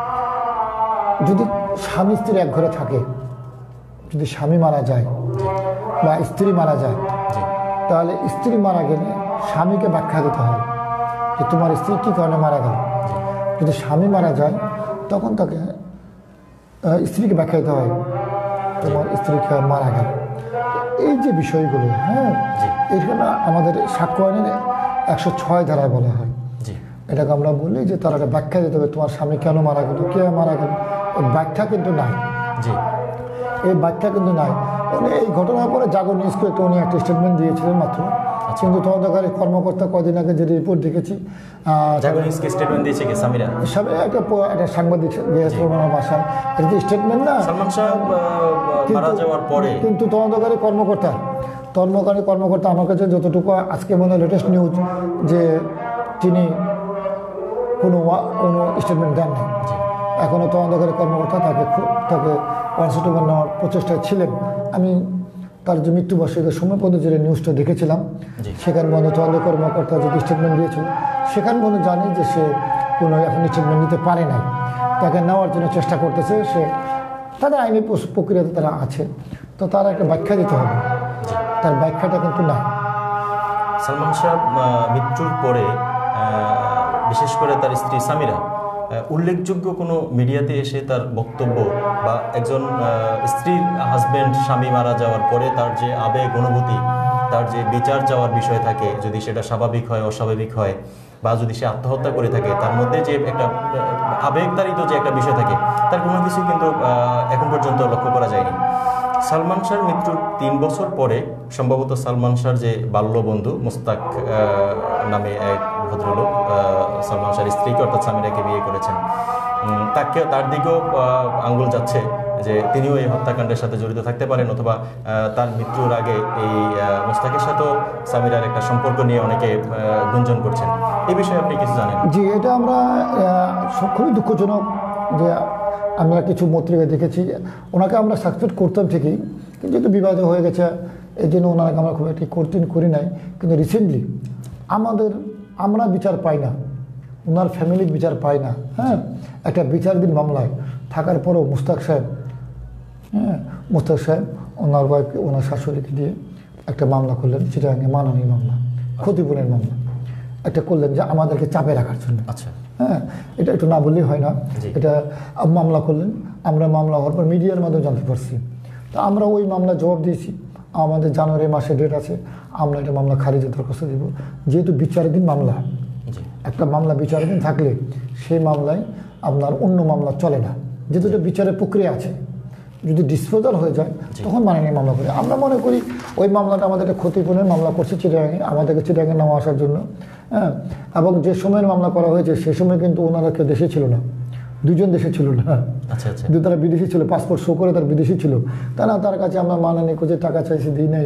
যদি স্বামী স্ত্রী এক ঘরে থাকে, যদি স্বামী মারা যায় বা স্ত্রী মারা যায়, তাহলে স্ত্রী মারা গেলে স্বামীকে ব্যাখ্যা দিতে হয় যে তোমার স্ত্রী কী কারণে মারা গেল। যদি স্বামী মারা যায় তখন তাকে স্ত্রীকে ব্যাখ্যা দিতে হয় তোমার স্ত্রী কীভাবে মারা গেল। এই যে বিষয়গুলো, হ্যাঁ, এখানে আমাদের সাক্ষ্য আইনের একশো ছয় ধারায় বলা হয়, এটাকে আমরা বলি যে তার একটা ব্যাখ্যা দিতে হবে তোমার স্বামী কেন মারা গেল, কে মারা গেল। এই ব্যাখ্যা কিন্তু নাই, এই ব্যাখ্যা কিন্তু নাই। উনি এই ঘটনার পরে জাগর নিউজ করে উনি একটা স্টেটমেন্ট দিয়েছিলেন মাত্র, কিন্তু তদন্তকারী কর্মকর্তা কদিন আগে যে রিপোর্ট দেখেছি, স্টেটমেন্ট দিয়েছে কি সামিরা একটা একটা সাংবাদিক গিয়েছিল ওনার বাসায়, এটা তো স্টেটমেন্ট না, সালমান শাহ মারা যাওয়ার পরে। কিন্তু তদন্তকারী কর্মকর্তা তদন্তকারী কর্মকর্তা আমার কাছে যতটুকু আজকে মনে হয় লেটেস্ট নিউজ যে তিনি কোনো কোনো স্টেটমেন্ট দেন নাই। এখনও তদন্তকারী কর্মকর্তা তাকে তাকে অনসেটেবল নেওয়ার প্রচেষ্টায় ছিলেন। আমি তার যে মৃত্যুবার্ষিকীর সময় পর্যন্ত যে নিউজটা দেখেছিলাম, সেখানে বন্ধ তদন্ত কর্মকর্তা যে স্টেটমেন্ট দিয়েছিল, সেখানে বন্ধু জানি যে সে কোনো এখন স্টেটমেন্ট নিতে পারে নাই, তাকে নেওয়ার জন্য চেষ্টা করতেছে। সে তাদের আইনি প্রক্রিয়াতে তারা আছে, তো তার একটা ব্যাখ্যা দিতে হবে, তার ব্যাখ্যাটা কিন্তু নাই। সালমান শাহ মৃত্যুর পরে বিশেষ করে তার স্ত্রী সামিরা উল্লেখযোগ্য কোনো মিডিয়াতে এসে তার বক্তব্য বা একজন স্ত্রীর হাজব্যান্ড স্বামী মারা যাওয়ার পরে তার যে আবেগ অনুভূতি, তার যে বিচার যাওয়ার বিষয় থাকে, যদি সেটা স্বাভাবিক হয় অস্বাভাবিক হয় বা যদি সে আত্মহত্যা করে থাকে, তার মধ্যে যে একটা আবেগতাড়িত যে একটা বিষয় থাকে, তার কোনো কিছু কিন্তু এখন পর্যন্ত লক্ষ্য করা যায়নি। সালমান শাহর মৃত্যুর তিন বছর পরে সম্ভবত সালমান শাহর যে বাল্যবন্ধু মুস্তাক নামে এক ভদ্রলোক সালমান শাহর স্ত্রীকে অর্থাৎ সামিরাকে বিয়ে করেছেন, তাকে তার দিকেও আঙ্গুল যাচ্ছে যে তিনিও এই হত্যাকাণ্ডের সাথে জড়িত থাকতে পারেন, অথবা তার মৃত্যুর আগে এই মুস্তাকের সাথেও সামিরার একটা সম্পর্ক নিয়ে অনেকে গুঞ্জন করছেন। এই বিষয়ে আপনি কিছু জানেন? জি, এটা আমরা খুবই দুঃখজনক যে আমরা কিছু পত্রিকায় দেখেছি, ওনাকে আমরা সাসপেক্ট করতাম ঠিকই, কিন্তু যেহেতু বিবাদ হয়ে গেছে এই জন্য ওনাকে আমরা খুব একটি কঠিন করি নাই। কিন্তু রিসেন্টলি আমাদের আমরা বিচার পাই না, ওনার ফ্যামিলির বিচার পাই না। হ্যাঁ, একটা বিচারাধীন মামলায় থাকার পরেও মুস্তাক সাহেব, হ্যাঁ মুস্তাক সাহেব ওনার ওয়াইফকে ওনার শাশুড়িকে দিয়ে একটা মামলা করলেন, চিটাগাঙ্গে মানহানি মামলা, ক্ষতিপূরণের মামলা একটা করলেন যে আমাদেরকে চাপে রাখার জন্য। আচ্ছা, হ্যাঁ, এটা একটু না বললেই হয় না, এটা মামলা করলেন। আমরা মামলা হওয়ার পর মিডিয়ার মাধ্যমে জানতে পারছি, তো আমরা ওই মামলা জবাব দিয়েছি, আমাদের জানুয়ারি মাসে ডেট আছে, আমরা এটা মামলা খারিজের দরখাস্ত দিব। যেহেতু বিচারাধীন মামলা, একটা মামলা বিচারাধীন থাকলে সেই মামলায় আপনার অন্য মামলা চলে না, যেহেতু এটা বিচারের প্রক্রিয়া আছে। যদি ডিসপোজাল হয়ে যায় তখন মানে নিয়ে মামলা করি। আমরা মনে করি ওই মামলাটা আমাদের একটা ক্ষতিপূরণের মামলা করছে চিটাগাঙে, আমাদেরকে চিটাগাঙে নামা আসার জন্য। হ্যাঁ, এবং যে সময়ের মামলা করা হয়েছে সে সময় কিন্তু ওনারা কেউ দেশে ছিল না, দুজন দেশে ছিল না, কিন্তু তারা বিদেশি ছিল, পাসপোর্ট শো করে তার বিদেশি ছিল। তা না, তার কাছে আমরা মানহানি করে টাকা চাইছি, দিই নাই,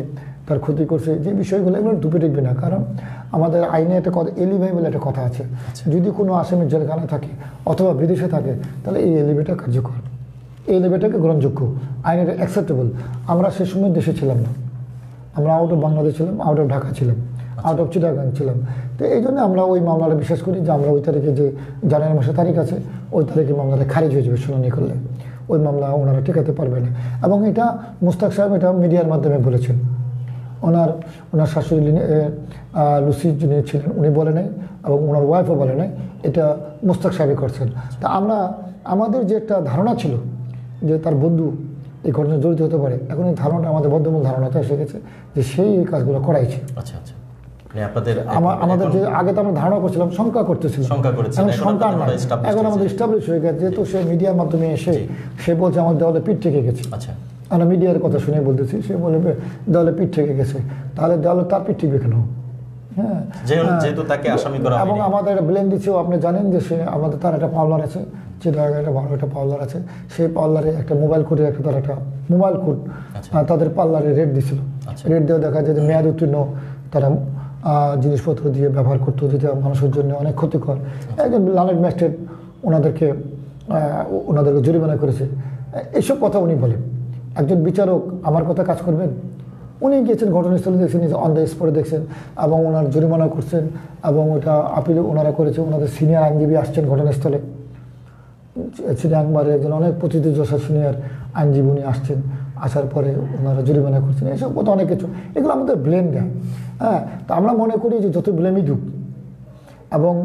তার ক্ষতি করছে, যে বিষয়গুলো এগুলো ডুবে দেখবে না। কারণ আমাদের আইনে একটা কথা, এলিভাই বলে একটা কথা আছে, যদি কোনো আসামি জেলখানায় থাকে অথবা বিদেশে থাকে তাহলে এই এলিভেটা কার্যকর, এই এলিভেটাকে গ্রহণযোগ্য, আইনের অ্যাকসেপ্টেবল। আমরা সে সময় দেশে ছিলাম না, আমরা আউট অফ বাংলাদেশ ছিলাম, আউট অফ ঢাকা ছিলাম, আউট অফ চিটাগাং ছিলাম। তো এই জন্য আমরা ওই মামলাটা বিশ্বাস করি যে আমরা ওই তারিখে যে জানুয়ারি মাসের তারিখ আছে ওই তারিখে মামলাটা খারিজ হয়ে যাবে শুনানি করলে, ওই মামলা ওনারা ঠেকাতে পারবে না। এবং এটা মুস্তাক সাহেব এটা মিডিয়ার মাধ্যমে বলেছেন, ওনার ওনার শাশুড়ি লুসি যিনি ছিলেন উনি বলে নাই এবং ওনার ওয়াইফও বলে নাই, এটা মুস্তাক সাহেবই করছেন। তা আমরা আমাদের যে একটা ধারণা ছিল যে তার বন্ধু এই ঘটনায় জড়িত হতে পারে, এখন এই ধারণা আমাদের বদ্ধমূল ধারণাটা এসে গেছে যে সেই এই কাজগুলো করাইছে। আচ্ছা আচ্ছা, আপনাদের আমাদের যে আগে তো আমরা ধারণা করছিলাম, শঙ্কা করতেছিলাম, এখন শঙ্কা নয়, এখন আমাদের এস্টাবলিশ হয়ে গেছে। যেহেতু সে মিডিয়ার মাধ্যমে এসে সে বলছে আমার দেওয়ালে পিঠ থেকে গেছে, আচ্ছা আমরা মিডিয়ার কথা শুনে বলতেছি, সে বলবে দেওয়ালে পিঠ থেকে গেছে, তাহলে দেওয়ালে তার পিঠ ঠেকবে কেন? হ্যাঁ, যেহেতু তাকে আসামি করা এবং আমাদের একটা ব্লেম দিচ্ছেও, আপনি জানেন যে সে আমাদের তার একটা পাওলার আছে, চিটাগাংয়ে একটা ভালো একটা পাওলার আছে, সেই পাওলারে একটা মোবাইল কোডের একটা তার একটা মোবাইল কোড তাদের পার্লারে রেট দিছিল, রেট দেওয়া দেখা যায় যে মেয়াদ উত্তীর্ণ তারা জিনিসপত্র দিয়ে ব্যবহার করতো, যেটা মানুষের জন্য অনেক ক্ষতিকর। একজন লালেট ম্যাজিস্ট্রেট ওনাদেরকে ওনাদেরকে জরিমানা করেছে, এইসব কথা উনি বলেন। একজন বিচারক আমার কথা কাজ করবেন? উনি গিয়েছেন ঘটনাস্থলে, দেখছেন অন দ্য স্পটে দেখছেন এবং ওনার জরিমানা করছেন এবং ওটা আপিল ওনারা করেছে। ওনাদের সিনিয়র আইনজীবী আসছেন ঘটনাস্থলে, চিটাগাংবারে একজন অনেক প্রতিযোগিতা সিনিয়র আইনজীবী উনি আসছেন, আসার পরে ওনারা জরিমানা করছেন, এইসব কথা অনেক কিছু, এগুলো আমাদের ব্লেম দেয়। হ্যাঁ, তো আমরা মনে করি যে যত ব্লেমই দিক এবং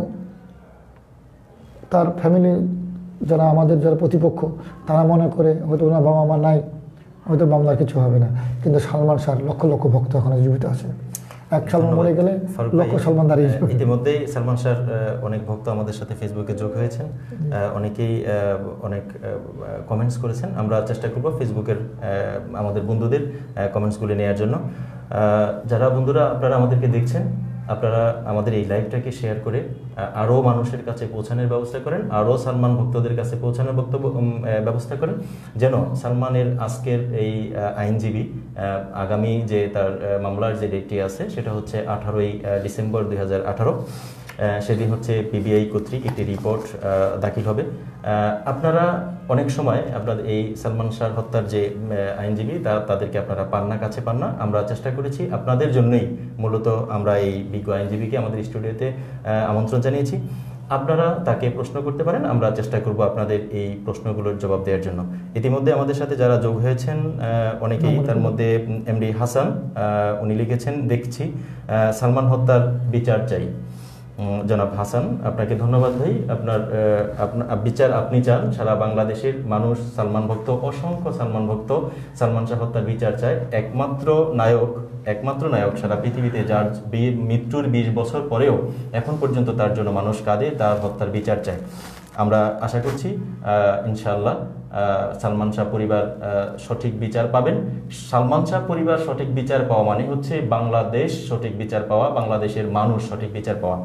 তার ফ্যামিলি যারা আমাদের যারা প্রতিপক্ষ তারা মনে করে হয়তো ওনার বাবা মা নাই, হয়তো মামলার কিছু হবে না, কিন্তু সালমান শাহর লক্ষ লক্ষ ভক্ত এখনো জীবিত আছে। এক সালমান মরে গেলে লক্ষ সালমান দাঁড়িয়ে যাবে। ইতিমধ্যেই সালমান শাহর অনেক ভক্ত আমাদের সাথে ফেসবুকে যোগ হয়েছেন, অনেকেই অনেক কমেন্টস করেছেন। আমরা চেষ্টা করব ফেসবুকের আমাদের বন্ধুদের কমেন্টসগুলি নেওয়ার জন্য। যারা বন্ধুরা আপনারা আমাদেরকে দেখছেন, আপনারা আমাদের এই লাইভটাকে শেয়ার করে আরও মানুষের কাছে পৌঁছানোর ব্যবস্থা করেন, আরও সালমান ভক্তদের কাছে পৌঁছানোর বক্তব্য ব্যবস্থা করেন, যেন সালমানের আজকের এই আইনজীবী আগামী যে তার মামলার যে ডেটটি আছে সেটা হচ্ছে আঠারোই ডিসেম্বর দুই হাজার আঠারো সেদিন হচ্ছে পিবিআই কর্তৃক একটি রিপোর্ট দাখিল হবে। আপনারা অনেক সময় আপনাদের এই সালমান শাহ হত্যার যে আইনজীবী তা তাদেরকে আপনারা পান না, কাছে পান না। আমরা চেষ্টা করেছি আপনাদের জন্যই মূলত আমরা এই বিজ্ঞ আইনজীবীকে আমাদের স্টুডিওতে আমন্ত্রণ জানিয়েছি। আপনারা তাকে প্রশ্ন করতে পারেন, আমরা চেষ্টা করব আপনাদের এই প্রশ্নগুলোর জবাব দেওয়ার জন্য। ইতিমধ্যে আমাদের সাথে যারা যোগ হয়েছেন অনেকেই, তার মধ্যে এমডি হাসান উনি লিখেছেন, দেখছি সালমান হত্যার বিচার চাই। জনাব হাসান, আপনাকে ধন্যবাদ ভাই। আপনার বিচার আপনি চান, সারা বাংলাদেশের মানুষ সালমান ভক্ত, অসংখ্য সালমান ভক্ত সালমান শাহ হত্যার বিচার চায়। একমাত্র নায়ক একমাত্র নায়ক সারা পৃথিবীতে, যার মৃত্যুর বিশ বছর পরেও এখন পর্যন্ত তার জন্য মানুষ কাঁদে, তার হত্যার বিচার চায়। আমরা আশা করছি ইনশাআল্লাহ সালমান শাহ পরিবার সঠিক বিচার পাবেন। সালমান শাহ পরিবার সঠিক বিচার পাওয়া মানে হচ্ছে বাংলাদেশ সঠিক বিচার পাওয়া, বাংলাদেশের মানুষ সঠিক বিচার পাওয়া।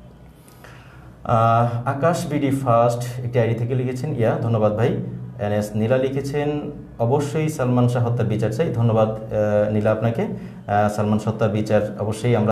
আকাশ বিডি ফার্স্ট একটি আইডি থেকে লিখেছেন, ইয়া ধন্যবাদ ভাই। এন এস নীলা লিখেছেন, অবশ্যই সালমান শাহ হত্যার বিচার চাই। ধন্যবাদ নীলা আপনাকে। সালমান শাহ হত্যার বিচার অবশ্যই আমরা